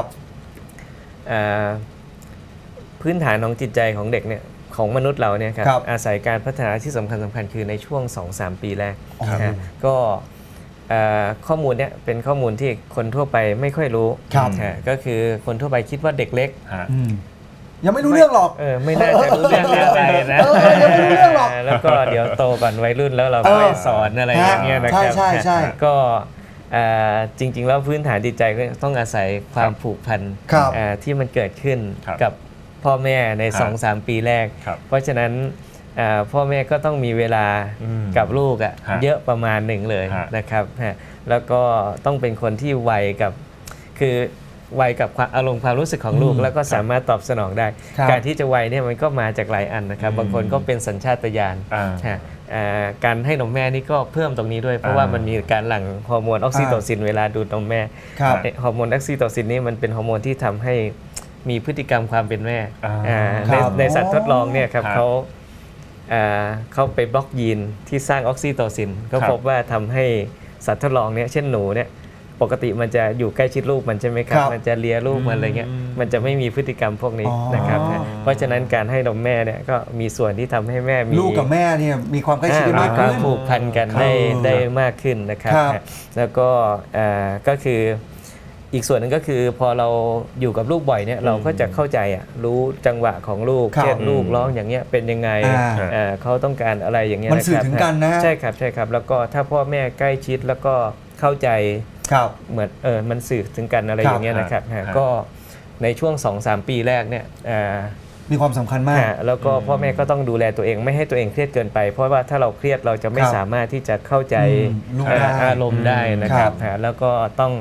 พื้นฐานของจิตใจของเด็กเนี่ยของมนุษย์เราเนี่ยครับอาศัยการพัฒนาที่สำคัญสำคัญคือในช่วง สองถึงสาม ปีแรกก็ข้อมูลเนี่ยเป็นข้อมูลที่คนทั่วไปไม่ค่อยรู้ก็คือคนทั่วไปคิดว่าเด็กเล็ก
ยังไม่รู้เรื่องหรอก
เออไม่น่าจะรู้เรื่องอะไรนะ
ยังไม่รู้เรื่องหรอก
แล้วก็เดี๋ยวโตก่อนวัยรุ่นแล้วเราไปสอนอะไรอย่างเงี้ยนะครับ
ใช่ใช่
ก็จริงๆแล้วพื้นฐานจิตใจก็ต้องอาศัยความผูกพันที่มันเกิดขึ้นกับพ่อแม่ใน สองถึงสาม ปีแรกเพราะฉะนั้นพ่อแม่ก็ต้องมีเวลากับลูกอ่ะเยอะประมาณหนึ่งเลยนะครับแล้วก็ต้องเป็นคนที่ไวกับคือไวกับอารมณ์ความรู้สึกของลูกแล้วก็สามารถตอบสนองได้การที่จะไวเนี่ยมันก็มาจากหลายอันนะครับบางคนก็เป็นสัญชาตญาณการให้นมแม่นี่ก็เพิ่มตรงนี้ด้วยเพราะว่ามันมีการหลั่งฮอร์โมนออกซิโตซินเวลาดูดนมแม่ฮอร์โมนออกซิโตซินนี่มันเป็นฮอร์โมนที่ทำให้มีพฤติกรรมความเป็นแม่ในในสัตว์ทดลองเนี่ยครับเขาเขาไปบล็อกยีนที่สร้างออกซิโตซินก็พบว่าทำให้สัตว์ทดลองเนี่ยเช่นหนูเนี่ยปกติมันจะอยู่ใกล้ชิดลูกมันใช่ไหมครับมันจะเลียลูกมันอะไรเงี้ยมันจะไม่มีพฤติกรรมพวกนี้นะครับเพราะฉะนั้นการให้นมแม่เนี่ยก็มีส่วนที่ทำให้แม่มี
ลูกกับแม่เนี่ยมีความใกล้ชิดมาก
ขึ้นผูกพันกันได้ได้มากขึ้นนะครับแล้วก็ก็คืออีกส่วนหนึ่งก็คือพอเราอยู่กับลูกบ่อยเนี่ยเราก็จะเข้าใจอ่ะรู้จังหวะของลูกเช่นลูกร้องอย่างเงี้ยเป็นยังไงเขาต้องการอะไรอย่างเงี้ย
มันสื่อถึงกันนะ
ใช่ครับใช่ครับแล้วก็ถ้าพ่อแม่ใกล้ชิดแล้วก็เข้าใจเหมือนเออมันสื่อถึงกันอะไรอย่างเงี้ยนะครับก็ในช่วง สองถึงสาม ปีแรกเนี่ย
มีความสำคัญมาก
แล้วก็พ่อแม่ก็ต้องดูแลตัวเองไม่ให้ตัวเองเครียดเกินไปเพราะว่าถ้าเราเครียดเราจะไม่สามารถที่จะเข้าใจอารมณ์ได้นะครับแล้วก็ต้อง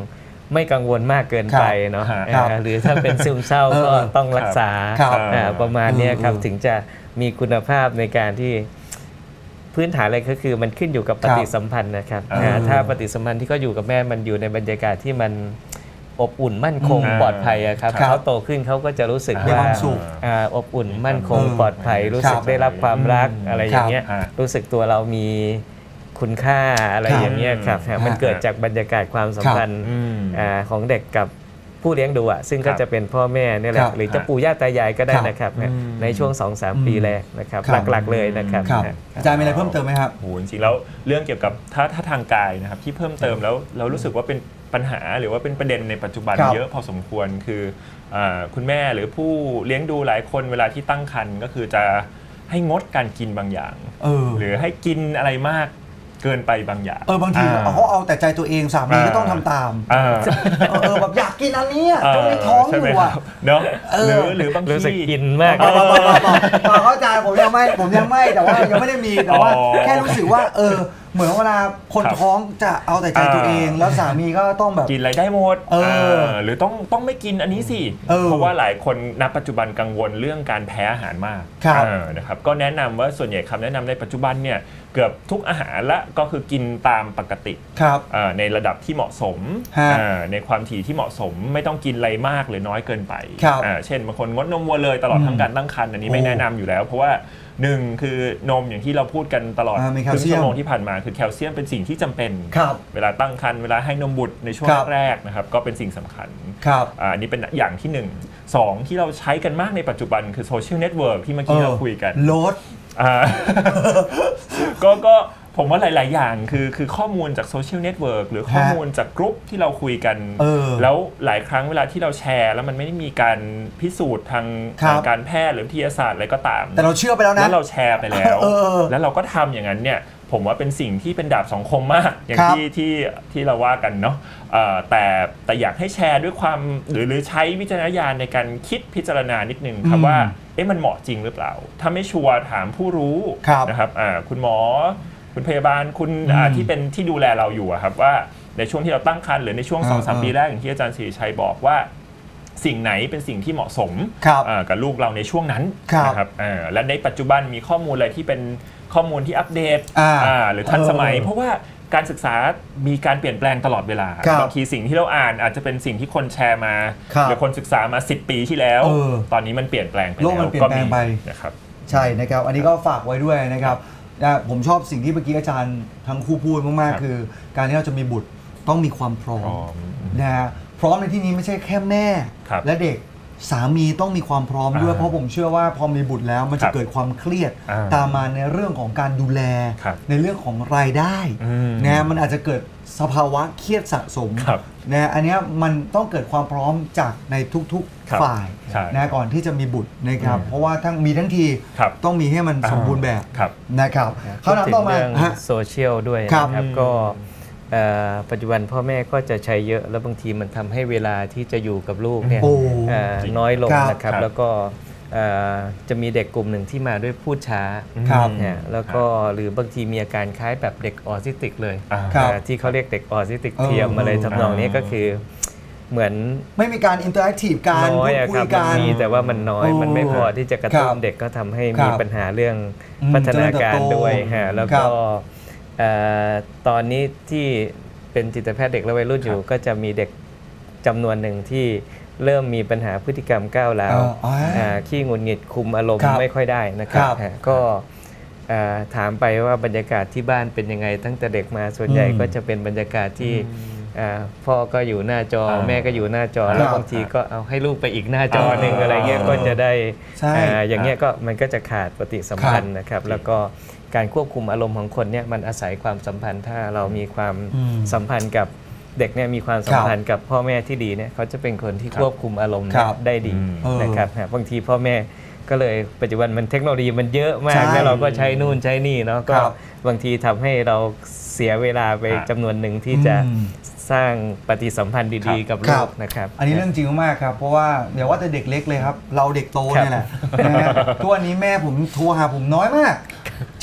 ไม่กังวลมากเกินไปเนาะ
ครับ
หรือถ้าเป็นซึมเศร้าก็ต้องรักษา
ครับ
อ่าประมาณเนี้ยครับ
เออ
ถึงจะมีคุณภาพในการที่พื้นฐานอะไรก็คือมันขึ้นอยู่กับปฏิสัมพันธ์นะครับ
เออ
อ่าถ้าปฏิสัมพันธ์ที่เขาอยู่กับแม่มันอยู่ในบรรยากาศที่มันอบอุ่นมั่นคง
อืม
ปลอดภัยอะครับ
ครับ
เขาโตขึ้นเขาก็จะรู้สึก
มี
ว่า
ความสุข
อ่าอบอุ่นมั่นคง
เออ
ปลอดภัย รู้สึก
ครับ
ได้รับความรัก
อืม
อะไรอย่างเงี้ย
ครับ
รู้สึกตัวเรามีคุณค่าอะไร
ครับ
อย่างเงี้ยครับ
ครับ
มันเกิดจากบรรยากาศความสัมพันธ์
อืม
อ่าของเด็กกับผู้เลี้ยงดูอ่ะซึ่งก็
ครับ
จะเป็นพ่อแม่เนี่ยแห
ค
ละ
รับ
หรือจะปู่ย่าตายายก็ได้
ครับ
นะครับ
อืม
ในช่วง สองถึงสาม
อืม
ปีแรกนะครับ
ครับ
หลักๆเลยนะครับ
ครับ
นะ
อาจารย์มีอะไรเพิ่มเติมไหมครับ
โหจริงๆแล้วเรื่องเกี่ยวกับถ้าถ้าทางกายนะครับที่เพิ่มเติมแล้วเรารู้สึกว่าเป็นปัญหาหรือว่าเป็นประเด็นในปัจจุบัน
ครับ
เยอะพอสมควรคืออ่าคุณแม่หรือผู้เลี้ยงดูหลายคนเวลาที่ตั้งครรภ์ก็คือจะให้งดการกินบางอย่าง
เออ
หรือให้กินอะไรมากเกินไปบางอย่าง
เออบางทีเขาเอาแต่ใจตัวเองสามีก็ต้องทำตาม
อ่า
เออเออแบบอยากกินอันนี้อะจนในท้องอ
ใช่ไหม
ยู่
ค
อ่ะ
รับเนาะ
เออ
หรือหรือบาง
รู้สึก
ที่
กินมาก
บอกบอกบอกบอกบอกเข้าใจผมยังไม่ผมยังไม่แต่ว่ายังไม่ได้มีแต่ว่า
อ๋อ
แค่รู้สึกว่า เออ เหมือนเวลาคน
ครับ
ท้องจะเอาแต่ใจตัวเอง
อ่า
แล้วสามีก็ต้องแบบ
กินอะไรได้หมด
เออ
เออหรือต้องต้องไม่กินอันนี้สิ
เออ
เพราะว่าหลายคนณปัจจุบันกังวลเรื่องการแพ้อาหารมาก
ครับ
เออนะครับก็แนะนำว่าส่วนใหญ่คำแนะนำในปัจจุบันเนี่ยเกือบทุกอาหารละก็คือกินตามปกติ
ครับ
เอ่อในระดับที่เหมาะสม
ฮะ
เอ่อในความถี่ที่เหมาะสมไม่ต้องกินอะไรมากหรือน้อยเกินไป
ครับ
อ่าเช่นบางคนงดนมวัวเลยตลอด
อืม
ทั้งการตั้งครรภ์อันนี้ไม่
โอ้
แนะนำอยู่แล้ว เพราะว่าหนึ่งคือนมอย่างที่เราพูดกันตลอด
อ่ามีแค
ค
ล
รึ่ง
เซียม
ชั่วโมงที่ผ่านมาคือแคลเซียมเป็นสิ่งที่จำเป็น
ครับ
เวลาตั้งครรภ์เวลาให้นมบุตรในช่วง
ครับ
แรกนะครับก็เป็นสิ่งสำคัญ
ครับ
อ่าอันนี้เป็นอย่างที่หนึ่งสองที่เราใช้กันมากในปัจจุบันคือโซเชียลเน็ตเวิร์กที่เมื่อกี้เราคุยกัน
โลด
อ่า ก็ก็ผมว่าหลาย ๆ อย่างคือคือข้อมูลจากโซเชียลเน็ตเวิร์กหรือข้อมูลจากกลุ่มที่เราคุยกัน
เออ
แล้วหลายครั้งเวลาที่เราแชร์ แล้วมันไม่ได้มีการพิสูจน์ทาง
ครับ
ทางการแพทย์หรือวิทยาศาสตร์อะไรก็ตาม
แต่เราเชื่อไปแล้วนะ
แล้วเราแชร์ไปแล้ว
เออ
แล้วเราก็ทำอย่างนั้นเนี่ยผมว่าเป็นสิ่งที่เป็นดาบสองคมมาก อย่าง
ครับ
ที่ที่ที่เราว่ากันเนาะเอ่อแต่แต่อยากให้แชร์ด้วยความหรือหรือใช้วิจารณญาณในการคิดพิจารณานิดนึงครับ
อืม
ว่าเอ๊ะมันเหมาะจริงหรือเปล่า ถ้าไม่ชัวร์ถามผู้รู้
ครับ
นะครับอ่าคุณหมอคุณพยาบาลคุณ
อืม
อ่าที่เป็นที่ดูแลเราอยู่อะครับว่าในช่วงที่เราตั้งครรภ์หรือในช่วง
อ่า
สองสาม
อ่า
ปีแรกอย่างที่อาจารย์ศรีชัยบอกว่า สิ่งไหนเป็นสิ่งที่เหมาะสม
ครับ
อ่ากับลูกเราในช่วงนั้น
ครับ
นะครับอ่าและในปัจจุบันมีข้อมูลอะไรที่เป็นข้อมูลที่อัปเดต
อ่า
อ่าหรือทันสมัย
เออ
เพราะว่าการศึกษามีการเปลี่ยนแปลงตลอดเวลา
ครับ
บางทีสิ่งที่เราอ่านอาจจะเป็นสิ่งที่คนแชร์มา
ครับ
หรือคนศึกษามาสิบปีที่แล้ว
เออ
ตอนนี้มันเปลี่ยนแปลงไป
โล
แล้ว
กมันเปลี่ยนแปลงไป
นะครับ
ใช่นะครับ อันนี้ก็ฝากไว้ด้วยนะครับนะผมชอบสิ่งที่เมื่อกี้อาจารย์ทั้งคู่พูดมาก
ครับ
ๆ คือ การที่เราจะมีบุตรต้องมีความพร้อ
พร้
ม
อม
นะฮะพร้อมในที่นี้ไม่ใช่แค่แม่
ครับ
และเด็กสามีต้องมีความพร้อมด้วย
อ่า
เพราะผมเชื่อว่าพอมีบุตรแล้วมัน
ค
จะ
รับ
เกิดความเครียด
อ่า
ตามมาในเรื่องของการดูแล
ครับ
ในเรื่องของรายได้
อืม
นะฮะมันอาจจะเกิดสภาวะเครียดสะสม
ครับ
นะฮะอันเนี้ยมันต้องเกิดความพร้อมจากในทุก
ครับ
ๆฝ่าย
ใช่
นะก่อนที่จะมีบุตรนะครับ
อืม
เพราะว่าทั้งมีทั้งที
ครับ
ต้องมีให้มันสมบูรณ์แบบ
ครับ
นะครับ
พูด
คำถาม
ถึง
ต่อมา
เรื่อง
ฮะ
โซเชียลด้วย
ครับ
นะครับก็เอ่อปัจจุบันพ่อแม่ก็จะใช้เยอะแล้วบางทีมันทำให้เวลาที่จะอยู่กับลูกเนี่ย
โอ้
เอ่อ
จริง
น้อยลง
ครับ
นะครับ
ครับ
แล้วก็เอ่อจะมีเด็กกลุ่มหนึ่งที่มาด้วยพูดช้า
ครับ
เนี่ยแล้วก็หรือบางทีมีอาการคล้ายแบบเด็กออทิสติกเลย
อ่า
ครับ
เอ่อที่เขาเรียกเด็กออทิสติก
เออ
เทียมอะไร
เออ
ทำนองนี้ก็คือเหมือน
ไม่มีการอินเตอร์แอคทีฟการ
น้อย
พูด
อะ
คุ
ครั
ย
บ
กั
มัน
น
มีแต่ว่ามันน้อย
โอ้
มันไม่พอที่จะกระตุ้
คน รับ
เด็กก็ทำให้
ครั
มี
บ
ปัญหาเรื่อง
อืม
พัฒนาการ
เจริญเติบโต
ด้วยฮะแล้ว
ครั
ก็
บ
เอ่อตอนนี้ที่เป็นจิตแพทย์เด็กและวัยรุ่นอยู่ ก็จะมีเด็กจำนวนหนึ่งที่เริ่มมีปัญหาพฤติกรรมก้าวร้าว
เอออ๋ออ่
าขี้หงุดหงิดคุมอารมณ์
ครับ
ไม่ค่อยได้นะครับ
ครับ
ฮะก็เอ่อถามไปว่าบรรยากาศที่บ้านเป็นยังไงตั้งแต่เด็กมาส่วนใหญ่
อืม
ก็จะเป็นบรรยากาศที่อ่าพ่อก็อยู่หน้าจอ
อ่า
แม่ก็อยู่หน้าจอ
ครับ
แล้วบางทีก็เอาให้ลูกไปอีกหน้าจอหนึ่ง
อ่า
อะไรเงี้ยก็จะได้
ใช่
อ่าอย่างเงี้ยก็มันก็จะขาดปฏิสัมพันธ์นะครับ แล้วก็การควบคุมอารมณ์ของคนเนี่ยมันอาศัยความสัมพันธ์ ถ้าเรามีความ
อืม
สัมพันธ์กับเด็กเนี่ยมีความสัมพันธ์กับพ่อแม่ที่ดีเนี่ยเขาจะเป็นคนที่
ครับ
ควบคุมอารมณ์
ครับ
ได้ดี
อืม
นะครับฮะบางทีพ่อแม่ก็เลยปัจจุบันมันเทคโนโลยีมันเยอะมาก
ใช่
แล้วเราก็ใช้นู่นใช้นี่เนาะก็
ครับ
บางทีทำให้เราเสียเวลาไป
ครับ
จำนวนหนึ่งที่จะ
อืม
สร้างปฏิสัมพันธ์ดีๆ กับ
ครั
ลู
บ
กนะครับ
อันนี้เรื่องจริงมากๆครับ เพราะว่าเดี๋ยวว่าแต่เด็กเล็กเลยครับ เราเด็กโตเนี่ยแหละนะฮะทุกวันนี้แม่ผมโทรหาผมน้อยมาก แช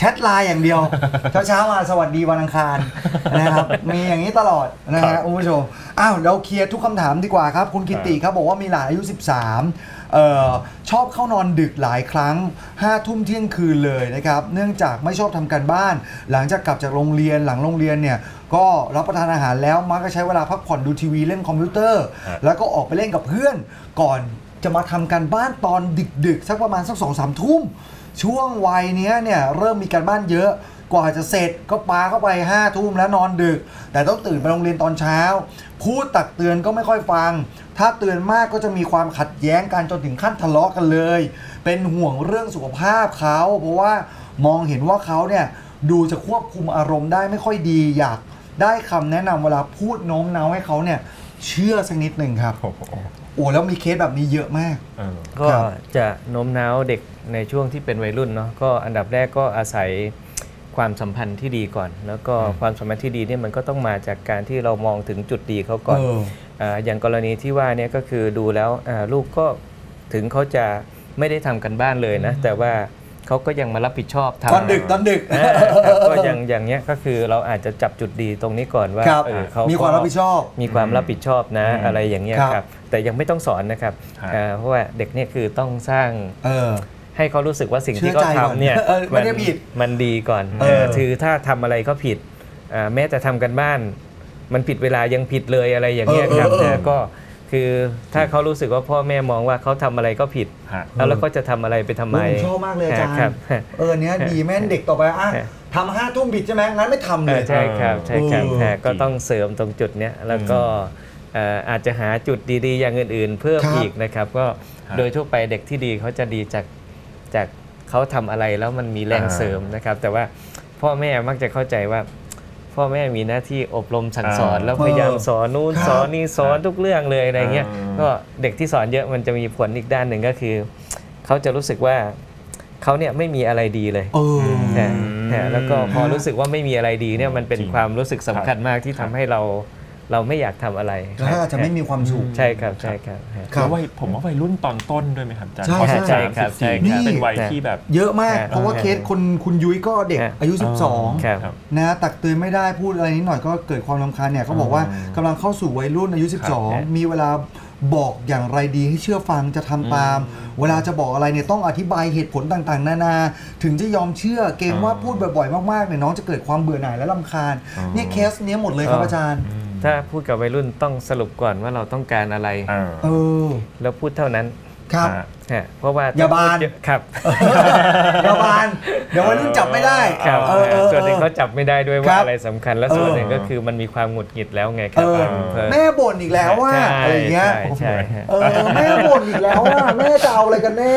แชทไลน์อย่างเดียว เช้าๆมาสวัสดีวันอังคารนะครับมีอย่างนี้ตลอดนะฮะคุณผู้ชมอ้าวเราเคลียร์ทุกคำถามดีกว่าครับคุณกิติครับบอกว่ามีหลานอายุสิบสามเอ่อชอบเข้านอนดึกหลายครั้งห้าทุ่มเที่ยงคืนเลยนะครับเนื่องจากไม่ชอบทำการบ้าน หลังจากกลับจากโรงเรียนหลังโรงเรียนเนี่ยก็รับประทานอาหารแล้วมักจะใช้เวลาพักผ่อนดูทีวีเล่นคอมพิวเตอร์ แล้วก็ออกไปเล่นกับเพื่อนก่อนจะมาทำการบ้านตอนดึกๆสักประมาณสักสองสามทุ่มช่วงวัยนี้เนี่ยเริ่มมีการบ้านเยอะกว่าจะเสร็จก็ปาเข้าไปห้าทุ่มแล้วนอนดึกแต่ต้องตื่นไปโรงเรียนตอนเช้าพูดตักเตือนก็ไม่ค่อยฟังถ้าเตือนมากก็จะมีความขัดแย้งกันจนถึงขั้นทะเลาะกันเลยเป็นห่วงเรื่องสุขภาพเขาเพราะว่ามองเห็นว่าเขาเนี่ยดูจะควบคุมอารมณ์ได้ไม่ค่อยดีอยากได้คำแนะนำเวลาพูดโน้มน้าวให้เขาเนี่ยเชื่อสักนิดหนึ่งครับโอ้แล้วมีเคสแบบนี้เยอะมาก
ก็จะโน้มน้าวเด็กในช่วงที่เป็นวัยรุ่นเนาะก็อันดับแรกก็อาศัยความสัมพันธ์ที่ดีก่อนแล้วก็ความสัมพันธ์ที่ดีเนี่ยมันก็ต้องมาจากการที่เรามองถึงจุดดีเขาก่อน อ, อย่างกรณีที่ว่าเนี่ยก็คือดูแล้วลูกก็ถึงเขาจะไม่ได้ทำกันบ้านเลยนะแต่ว่าเขาก็ยังมารับผิดชอบทำ
ตอนดึกตอนดึก
ก็อย่างอย่างเนี้ยก็คือเราอาจจะจับจุดดีตรงนี้ก่อนว่า
เขามีความรับผิดชอบ
มีความรับผิดชอบนะอะไรอย่างเงี้ยครับแต่ยังไม่ต้องสอนนะครับเพราะว่าเด็กเนี่ยคือต้องสร้างให้เขารู้สึกว่าสิ่งที่เขาทำเนี่ย
มันผิด
มันดีก่อนคือถ้าทำอะไรก็ผิดแม้แต่ทำกันบ้านมันผิดเวลายังผิดเลยอะไรอย่างเงี้ยครับแต่ก็คือถ้าเขารู้สึกว่าพ่อแม่มองว่าเขาทำอะไรก็ผิดแล้วก็จะทำอะไรไปทำไม
ผมชอบมากเลยอาจารย์เออเนี้ยดีแม่เด็กต่อไปอ่ะทำห้าทุ่มผิดใช่ไหมงั้นไม่ทำเลย
ใช่ครับใช่ครับก็ต้องเสริมตรงจุดเนี้ยแล้วก็อาจจะหาจุดดีๆอย่างอื่นๆเพิ่มอีกนะครับก็โดยทั่วไปเด็กที่ดีเขาจะดีจากจากเขาทำอะไรแล้วมันมีแรงเสริมนะครับแต่ว่าพ่อแม่มักจะเข้าใจว่าพ่อแม่มีหน้าที่อบรมสั่งสอนแล้วพยายามสอนนู่นสอนนี่สอนทุกเรื่องเลยอะไรเงี้ยก็เด็กที่สอนเยอะมันจะมีผลอีกด้านหนึ่งก็คือเขาจะรู้สึกว่าเขาเนี่ยไม่มีอะไรดีเลยแล้วก็พอรู้สึกว่าไม่มีอะไรดีเนี่ยมันเป็นความรู้สึกสำคัญมากที่ทำให้เราเราไม่อยากทำอะไร
แล้วอาจจะไม่มีความสุข
ใช่ครับใช่ครับ
แล้ววัยผมว่าวัยรุ่นตอนต้นด้วยไหมครับอาจารย์
ใช่ใช่ครับใช่ครับ
เป็นวัยที่แบบ
เยอะมากเพราะว่าเคสคนคุณยุ้ยก็เด็กอายุสิบสองนะตักเตือนไม่ได้พูดอะไรนิดหน่อยก็เกิดความรำคาญเนี่ยเขาบอกว่ากำลังเข้าสู่วัยรุ่นอายุสิบสองมีเวลาบอกอย่างไรดีให้เชื่อฟังจะทำตามเวลาจะบอกอะไรเนี่ยต้องอธิบายเหตุผลต่างๆนานาถึงจะยอมเชื่อเกรงว่าพูดบ่อยๆมากๆเนี่ยน้องจะเกิดความเบื่อหน่ายและรำคาญเนี่ยเคสนี้หมดเลยครับอาจารย์
ถ้าพูดกับวัยรุ่นต้องสรุปก่อนว่าเราต้องการอะไร
เออ
แล้วพูดเท่านั้น
ครับ
เพราะว่า
อย่าบาน
ครับ
อย่าบานเดี๋ยววัยรุ่นจับไม่ได้
ส่วนหนึ่งเขาจับไม่ได้ด้วยว่าอะไรสำคัญและส่วนหนึ่งก็คือมันมีความหงุดหงิดแล้วไงครับ
แม่บ่นอีกแล้วว่าอะไรเงี้ยแม่บ่นอีกแล้วว่าแม่จะเอาอะไรกันแน่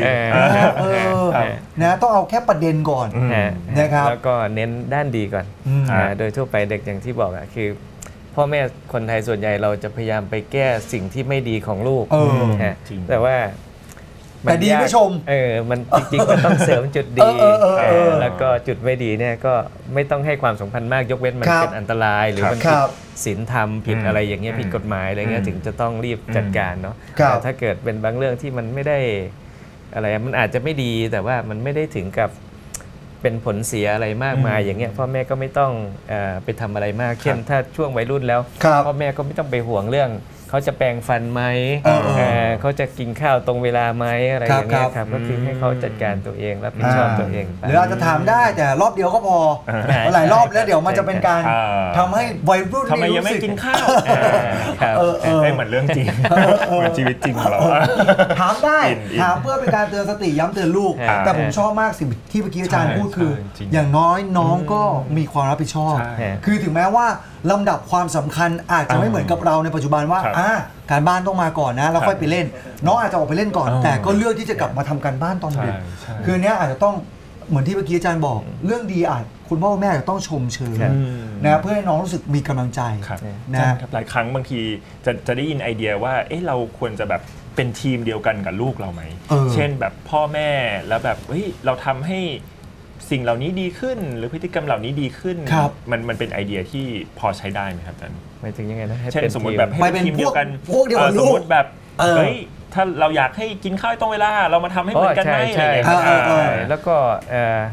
นะต้องเอาแค่ประเด็นก่อนนะครับ
แล้วก็เน้นด้านดีก่อนโดยทั่วไปเด็กอย่างที่บอกอะคือพ่อแม่คนไทยส่วนใหญ่เราจะพยายามไปแก้สิ่งที่ไม่ดีของลูกแต่ว่า
แต่ดีไม่ชม
เออมันจริงๆมันต้องเสริมจุดดีแล้วก็จุดไม่ดีเนี่ยก็ไม่ต้องให้ความสำคัญมากยกเว้นมันเป็นอันตรายหรือมันผิดศีลธรรมผิดอะไรอย่างเงี้ยผิดกฎหมายอะไรเงี้ยถึงจะต้องรีบจัดการเนาะแต่ถ้าเกิดเป็นบางเรื่องที่มันไม่ได้อะไรมันอาจจะไม่ดีแต่ว่ามันไม่ได้ถึงกับเป็นผลเสียอะไรมากมายอย่างเงี้ยพ่อแม่ก็ไม่ต้องเอ่อไปทำอะไรมากเช่นถ้าช่วงวัยรุ่นแล้วพ่อแม่ก็ไม่ต้องไปห่วงเรื่องเขาจะแปรงฟันไหมเขาจะกินข้าวตรงเวลาไหมอะไรอย่างเงี้ยครับก็คือให้เขาจัดการตัวเองรับผิดชอบตัวเอง
หรืออาจจะถามได้แต่รอบเดียวก็พอหลายรอบแล้วเดี๋ยวมันจะเป็นการทำให้วัยรุ่น
ทำไมยังไม่กินข้าวให้เหมือนเรื่องจริงเหมือนชีวิตจริงของเรา
ถามได้ถามเพื่อเป็นการเตือนสติย้ำเตือนลูกแต่ผมชอบมากสิ่งที่เมื่อกี้อาจารย์พูดคืออย่างน้อยน้องก็มีความรับผิดชอบคือถึงแม้ว่าลำดับความสำคัญอาจจะไม่เหมือนกับเราในปัจจุบันว่าอ่าการบ้านต้องมาก่อนนะแล้วค่อยไปเล่นน้องอาจจะออกไปเล่นก่อนแต่ก็เลือกที่จะกลับมาทำการบ้านตอนดึกคือเนี้ยอาจจะต้องเหมือนที่เมื่อกี้อาจารย์บอกเรื่องดีอาจคุณพ่อแม่จะต้องชมเชยนะเพื่อให้น้องรู้สึกมีกำลังใจ
นะหลายครั้งบางทีจะจะได้ยินไอเดียว่าเอ๊ะเราควรจะแบบเป็นทีมเดียวกันกับลูกเราไหมเช่นแบบพ่อแม่แล้วแบบเฮ้ยเราทำให้สิ่งเหล่านี้ดีขึ้นหรือพฤติกรรมเหล่านี้ดีขึ้นมันมันเป็นไอเดียที่พอใช้ได้ไหมครับอาจารย์
หมายถึงยังไงนะ
เช่นสมมติแบบให้เป็นทีมเดียวกันสมมติแบบเฮ้ยถ้าเราอยากให้กินข้าวตรงเวลาเรามาทำให้เหมือนกันไหมอะไรอย่างเงี้ย
แล้วก็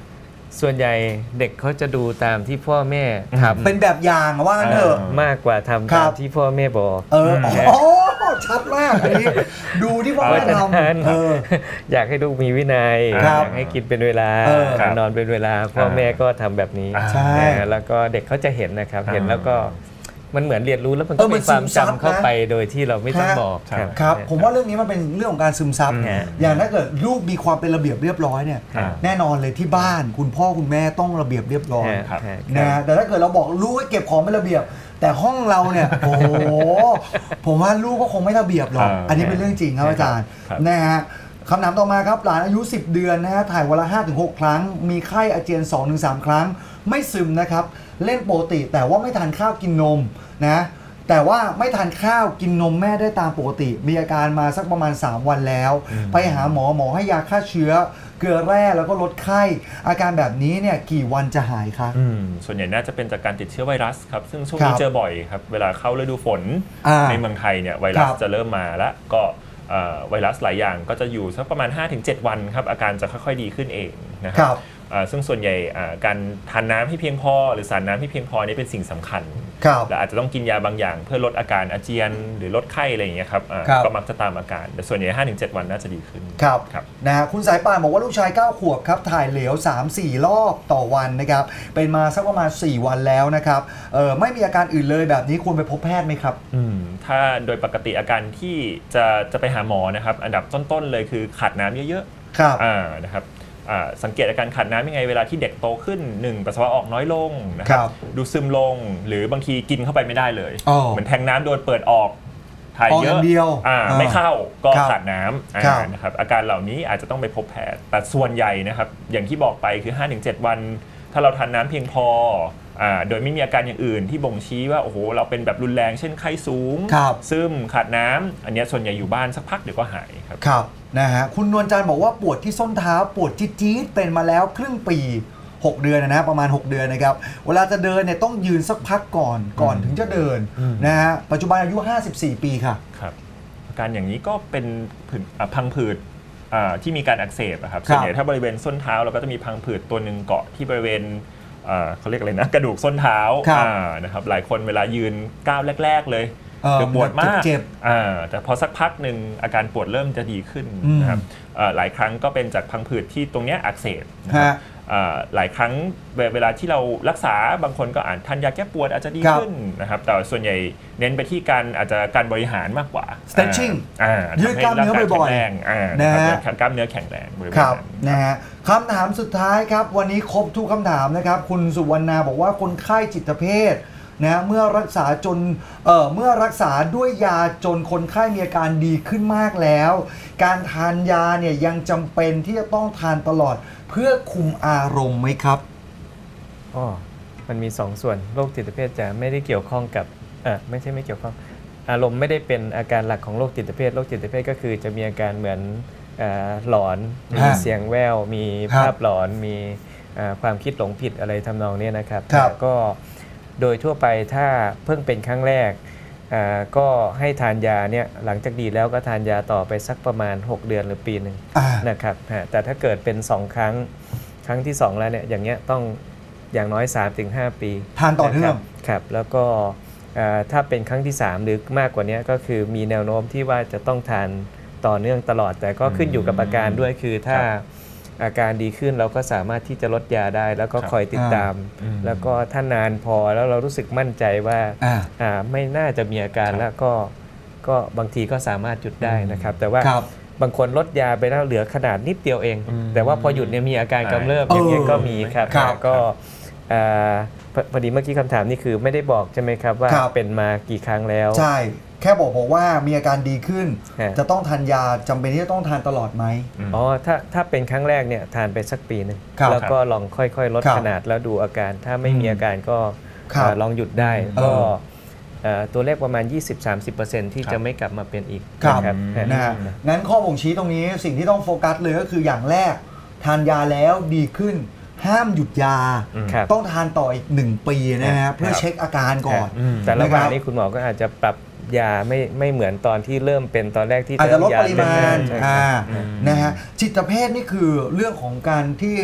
ส่วนใหญ่เด็กเขาจะดูตามที่พ่อแม่ทำ
เป็นแบบอย่างว่างั้นเถอะ
มากกว่าทำ
ครั
ตาม
บ
ที่พ่อแม่บอก
เออโอ้ชัดมากอันนี้ดูที่พ่อ
เพ
แม่
ราะฉะ
ท
นั้น
ำเออ
อยากให้ลูกมีวินัย
ครับ
อยากให้กินเป็นเวลา
เออ
ครับ
นอนเป็นเวลาพ่อแม่ก็ทำแบบนี้
ใช่
นะแล้วก็เด็กเขาจะเห็นนะครับ เห็นแล้วก็มันเหมือนเรียนรู้แล้วมัน
เอ
ก็
อมั
มี
น
ความ
ซึมซับ
จำเข้า
นะ
ไปโดยที่เราไม่ต้อง
ฮะ
บอก
ครับ
ครับ ผมว่าเรื่องนี้มันเป็นเรื่องของการซึมซับ
อืม
อย่างถ้าเกิดลูกมีความเป็นระเบียบเรียบร้อยเนี่ย
ครับ
แน่นอนเลยที่บ้านคุณพ่อคุณแม่ต้องระเบียบเรียบร้อย
ฮะ
ครับ
ฮะ
นะฮะแต่ถ้าเกิดเราบอกลูกให้เก็บของเป็นระเบียบ แต่ห้องเราเนี่ย โอ้โหผมว่าลูกก็คงไม่ระเบียบหรอก
อ่า
อันนี้เป็นเรื่องจริงครับอาจารย์
ครับ
นะฮะคำถามต่อมาครับหลานอายุสิบเดือนนะฮะถ่ายวันละ ห้าถึงหก ครั้ง มีไข้อาเจียน สองถึงสาม ครั้ง ไม่ซึมนะครับ เล่นปกติแต่ว่าไม่ทานข้าวกินนมนะแต่ว่าไม่ทานข้าวกินนมแม่ได้ตามปกติ มีอาการมาสักประมาณสามวันแล้ว ไปหาหมอหมอให้ยาฆ่าเชื้อ เกลือแร่แล้วก็ลดไข้ อาการแบบนี้เนี่ยกี่วันจะหายคะ
อืมส่วนใหญ่น่าจะเป็นจากการติดเชื้อไวรัสครับซึ่งช่วง
ค
นี้
รับ
เจอบ่อยครับเวลาเข้าฤดูฝน
อ่า
ในเมืองไทยเนี่ยไวรัส
ครับ
จะเริ่มมาแล้วก็เอ่อไวรัสหลายอย่างก็จะอยู่สักประมาณ ห้าถึงเจ็ด วันครับอาการจะค่อยๆดีขึ้นเองนะค
ค
รั
รั
บบ อ่าซึ่งส่วนใหญ่อ่าการทานน้ำให้เพียงพอหรือสารน้ำให้เพียงพอนี่เป็นสิ่งสำคัญ
ครับ
และอาจจะต้องกินยาบางอย่างเพื่อลดอาการอาเจียน หรือลดไข้อะไรอย่างเงี้ยครับอ่า
ครับ
ก็มักจะตามอาการแต่ส่วนใหญ่ ห้าถึงเจ็ด วันน่าจะดีขึ้น
ครับ
ครับ
นะฮะคุณสายป่านบอกว่าลูกชายเก้าขวบครับถ่ายเหลว สามสี่ รอบต่อวันนะครับเป็นมาสักประมาณสี่วันแล้วนะครับเออไม่มีอาการอื่นเลยแบบนี้ควรไปพบแพทย์ไหมครับ
อืมถ้าโดยปกติอาการที่จะจะไปหาหมอนะครับอันดับต้นๆเลยคือขาดน้ำเยอะ
ครับ
ๆอ่านะครับอ่าสังเกตอาการขาดน้ำยังไงเวลาที่เด็กโตขึ้นหนึ่งปัสสาวะออกน้อยลงนะครั
ครับ บ
ดูซึมลงหรือบางทีกินเข้าไปไม่ได้เลย
อ๋อ
เหมือนแทงน้ำโดนเปิดออกถ่าย
ออก
เย
อย่า
อะ
งเดียว
อ่า
อ่า
ไม่เข้าก็
ครับ
ขาดน้ำอ่า
ครับ
นะครับอาการเหล่านี้อาจจะต้องไปพบแพทย์แต่ส่วนใหญ่นะครับอย่างที่บอกไปคือ ห้าถึงเจ็ด วัน ถ้าเราทานน้ำเพียงพออ่าโดยไม่มีอาการอย่างอื่นที่บ่งชี้ว่าโอ้โหเราเป็นแบบรุนแรงเช่นไข้สูง
ครับ
ซึมขาดน้ำอันเนี้ยส่วนใหญ่อยู่บ้านสักพักเดี๋ยวก็หายครับ
ครับนะฮะคุณนวลจันทร์บอกว่าปวดที่ส้นเท้าปวดจี๊ดๆเป็นมาแล้วครึ่งปี หก เดือนนะนะประมาณ หก เดือนนะครับเวลาจะเดินเนี่ยต้องยืนสักพักก่อนก่อนถึงจะเดินนะฮะปัจจุบันอายุ ห้าสิบสี่ ปีค่ะ
ครับอาการอย่างนี้ก็เป็นผื่นอ่ะพังผืดอ่าที่มีการอักเสบอะครับ
ครับ
ส่วนใหญ่ถ้าบริเวณส้นเท้าเราก็จะมีพังผืดตัวหนึ่งเกาะที่บริเวณอ่าเขาเรียกอะไรนะกระดูกส้นเท้า
ครับ
อ่านะครับหลายคนเวลายืนก้าวแรก ๆ เลย
เออ
คือปวดมาก
เจ็บ
อ่าแต่พอสักพักหนึ่งอาการปวดเริ่มจะดีขึ้น
อืม
นะครับเอ่อหลายครั้งก็เป็นจากพังผืดที่ตรงเนี้ยอักเสบนะครับ
ฮะ
อ่าหลายครั้งเวเวลาที่เรารักษาบางคนก็อ่านทานยาแก้ปวดอาจจะดี
ครับ
ขึ้นนะครับแต่ส่วนใหญ่เน้นไปที่การอาจจะการบริหารมากกว่า
Stretching
อ่า
ยืดกล้ามเนื้อบ่อยๆ
ทำให้ร่างกายแข็งแรงอ่า
นะฮะ
นะครับกล้ามเนื้อแข็งแรงบริเวณ
ครับ
นั้น
นะฮะคำถามสุดท้ายครับวันนี้ครบทุกคำถามนะครับคุณสุวรรณาบอกว่าคนไข้จิตเภทนะเมื่อรักษาจนเอ่อเมื่อรักษาด้วยยาจนคนไข้มีอาการดีขึ้นมากแล้ว การทานยาเนี่ยยังจำเป็นที่จะต้องทานตลอดเพื่อคุมอารมณ์ไหมครับ
อ๋อมันมีสองส่วนโรคจิตเภทจะไม่ได้เกี่ยวข้องกับเออไม่ใช่ไม่เกี่ยวข้องอารมณ์ไม่ได้เป็นอาการหลักของโรคจิตเภทโรคจิตเภทก็คือจะมีอาการเหมือนเอ่อหลอนมี
ฮะ
เสียงแว่วมี
ครับ
ภาพหลอนมีเอ่อความคิดหลงผิดอะไรทำนองเนี้ยนะครับ
ครับ
แต่ก็โดยทั่วไปถ้าเพิ่งเป็นครั้งแรกอ่าก็ให้ทานยาเนี่ยหลังจากดีแล้วก็ทานยาต่อไปสักประมาณ หก เดือนหรือปีหนึ่ง
อ่า
นะครับฮะแต่ถ้าเกิดเป็นสองครั้งครั้งที่สองแล้วเนี่ยอย่างเงี้ยต้องอย่างน้อย สามถึงห้า ปี
ทานต่อเนื่อง
นะครับครับแล้วก็เอ่อถ้าเป็นครั้งที่สามหรือมากกว่านี้ก็คือมีแนวโน้มที่ว่าจะต้องทานต่อเนื่องตลอด แต่ก็ขึ้นอยู่กับอาการด้วยคือถ้าอาการดีขึ้นเราก็สามารถที่จะลดยาได้ แล้วก็
ครับ
คอยติดตาม
อืม
แล้วก็ถ้านานพอแล้วเรารู้สึกมั่นใจว่า
อ่า
อ่าไม่น่าจะมีอาการ
ครับ
แล้วก็ก็บางทีก็สามารถหยุดได้นะครับ แต่ว่า
ครับ
บางคนลดยาไปแล้วเหลือขนาดนิดเดียวเอง
อืม
แต่ว่าพอหยุดเนี่ยมีอาการกำเริบ
เออ
อ
อย่าง
เงี้ยก็มีครับ
ครับ
ก็อ่าพอพอดีเมื่อกี้คำถามนี่คือไม่ได้บอกใช่ไหมครับว่า
ครับ
เป็นมากี่ครั้งแล้ว
ใช่แค่บอกบอกว่ามีอาการดีขึ้น
ฮะ
จะต้องทานยาจำเป็นที่จะต้องทานตลอดไหม
อ๋อถ้าถ้าเป็นครั้งแรกเนี่ยทานไปสักปีหนึ่ง
ครับ
แล้วก็ลองค่อยๆ ลด
ครับ
ขนาดแล้วดูอาการ ถ้าไม่มี
อืม
อาการก็
ครับ
อ่าลองหยุดได้
เออ
ก็เอ่อตัวเลขประมาณ ยี่สิบถึงสามสิบเปอร์เซ็นต์ ที่
ครับ
จะไม่กลับมาเป็นอีก
ครับ
นะฮะ
นะฮะงั้นข้อบ่งชี้ตรงนี้สิ่งที่ต้องโฟกัสเลยก็คืออย่างแรก ทานยาแล้วดีขึ้น ห้ามหยุดยา
ครับ
ต้องทานต่ออีกหนึ่งปีนะฮะเพื่อเช็คอาการก่อน
อืม
แต่ระหว่าง
นะครับ
นี้คุณหมอก็อาจจะปรับยาไม่ไม่เหมือนตอนที่เริ่มเป็นตอนแรกที่
อาจจะลด
เติ
ปริมาณ
ใช่ค
อ่า
รับ
นะฮะจิตเภทนี่คือเรื่องของการที่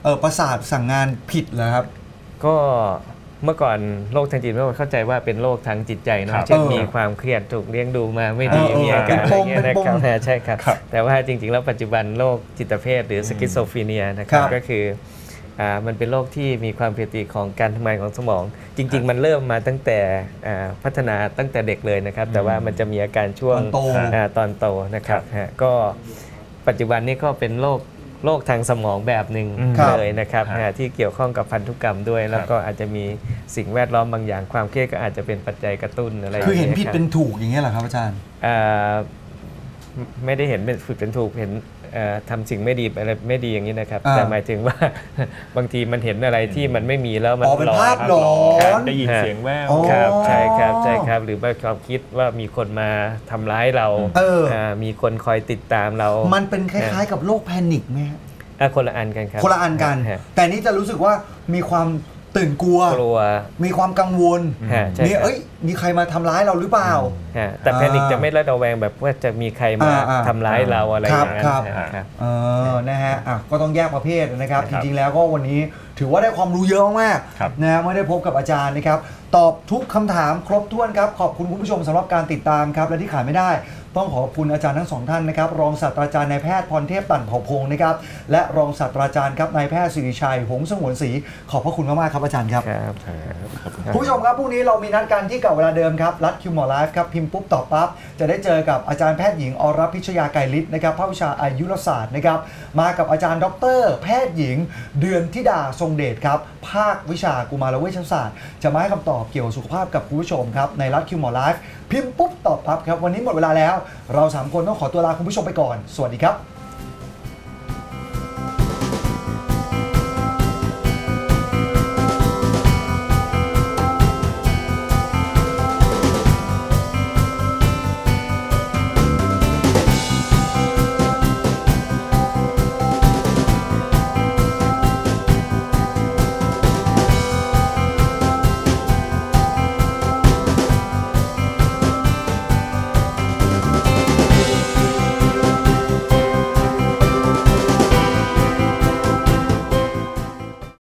เออประสาทสั่งงานผิดเหรอครับ
ก็เมื่อก่อนโรคทางจิตเมื่อก่อนเข้าใจว่าเป็นโรคทางจิตใจ
ครั
เนาะ
บ
เช่น
เออ
มีความเครียดถูกเลี้ยงดูมาไม่ดี
เออเออ
มีอาการ
เป็น
อะไร
ปม
เงี้ย
เป็น
นะ
ปม
ครับใช่ครับ
ครับ
แต่ว่าจริงๆแล้วปัจจุบันโรคจิตเภทหรือสกิสโซฟรีเนียนะครับ
ครับ
ก็คืออ่ามันเป็นโรคที่มีความผิดปกติของการทำงานของสมอง จริง ๆ มันเริ่มมาตั้งแต่อ่าพัฒนาตั้งแต่เด็กเลยนะครับ แต่ว่ามันจะมีอาการช่วง
ตอนโต
อ่าตอนโตนะครับฮะก็ปัจจุบันนี้ก็เป็นโรคโรคทางสมองแบบหนึ่ง
ครับ
เลยนะครับ
ครับ
ฮะที่เกี่ยวข้องกับพันธุกรรมด้วย แล้วก็อาจจะมีสิ่งแวดล้อมบางอย่างความเครียดก็อาจจะเป็นปัจจัยกระตุ้นอะไรอย่าง
คือ
เงี้ย
เห็นผิด
ครับ
เป็นถูกอย่างเงี้ยเหรอครับอาจารย์
อ่าไม่ได้เห็นเป็นผิดเป็นถูกเห็นเอ่อทำสิ่งไม่ดีอะไรไม่ดีอย่างนี้นะครับ
อ่า
แต่หมายถึงว่า บางทีมันเห็นอะไรที่มันไม่มีแล้วมัน
อ๋อเป็น
หลอน
ภาพหลอน
ได้ยินเสียงแว่ว
อ๋อ
ครับใช่ครับใช่ครับหรือว่าความคิดว่ามีคนมาทำร้ายเรา
เออ
อ่ามีคนคอยติดตามเรา
มันเป็นคล้ายๆกับโรคแพนิคไหมฮะ
อ่ะคนละอันกันครับ
คนละอันกัน
ฮะ
แต่นี่จะรู้สึกว่ามีความตื่นกลัว
กลัว
มีความกังวล
ฮะใช่
มี
ครับ
เอ้ยมีใครมาทำร้ายเราหรือเปล่า
ฮะแต่แพนิคจะไม่ระแวงแบบว่าจะมีใครมา
อ่าอ่า
ทำร้ายเราอะไรอย่างนั้น
ครับ
ฮะครับ
เออนะฮะอ่ะก็ต้องแยกประเภทนะครับ
ค
จ
รับ
ริงๆแล้วก็วันนี้ถือว่าได้ความรู้เยอะมาก
ครับ
ๆนะฮะไม่ได้พบกับอาจารย์นะครับ ตอบทุกคำถามครบถ้วนครับ ขอบคุณคุณผู้ชมสำหรับการติดตามครับ และที่ขาดไม่ได้ ต้องขอบคุณอาจารย์ทั้งสองท่านนะครับ รองศาสตราจารย์นายแพทย์พรเทพตั่นเผ่าพงศ์นะครับ และรองศาสตราจารย์ครับนายแพทย์สิริชัยหงส์สงวนศรีขอบพระคุณมากๆครับอาจารย์ครับ
ครับ
คุณผู้ชมครับพรุ่งนี้เรามีนัดกันที่เก่าเวลาเดิมครับรัดคิวหมอไลฟ์ครับพิมพ์ปุ๊บตอบปั๊บจะได้เจอกับอาจารย์แพทย์หญิงอรพิชยาไกรฤทธิ์นะครับภาควิชาอายุรศาสตร์นะครับมากับอาจารย์ดรแพทย์หญิงเดือนธิดาทรงเดชครับภาควิชากุมารเวชศาสตร์จะมาให้คำตอบเกี่ยวกับสุขภาพกับคุณผู้ชมครับในรัดคิวหมอไลฟ์พิมพ์ปุ๊บตอบปั๊บครับวันนี้หมดเวลาแล้วเราสามคนต้องขอตัวลาคุณผู้ชมไปก่อนสวัสดีครับ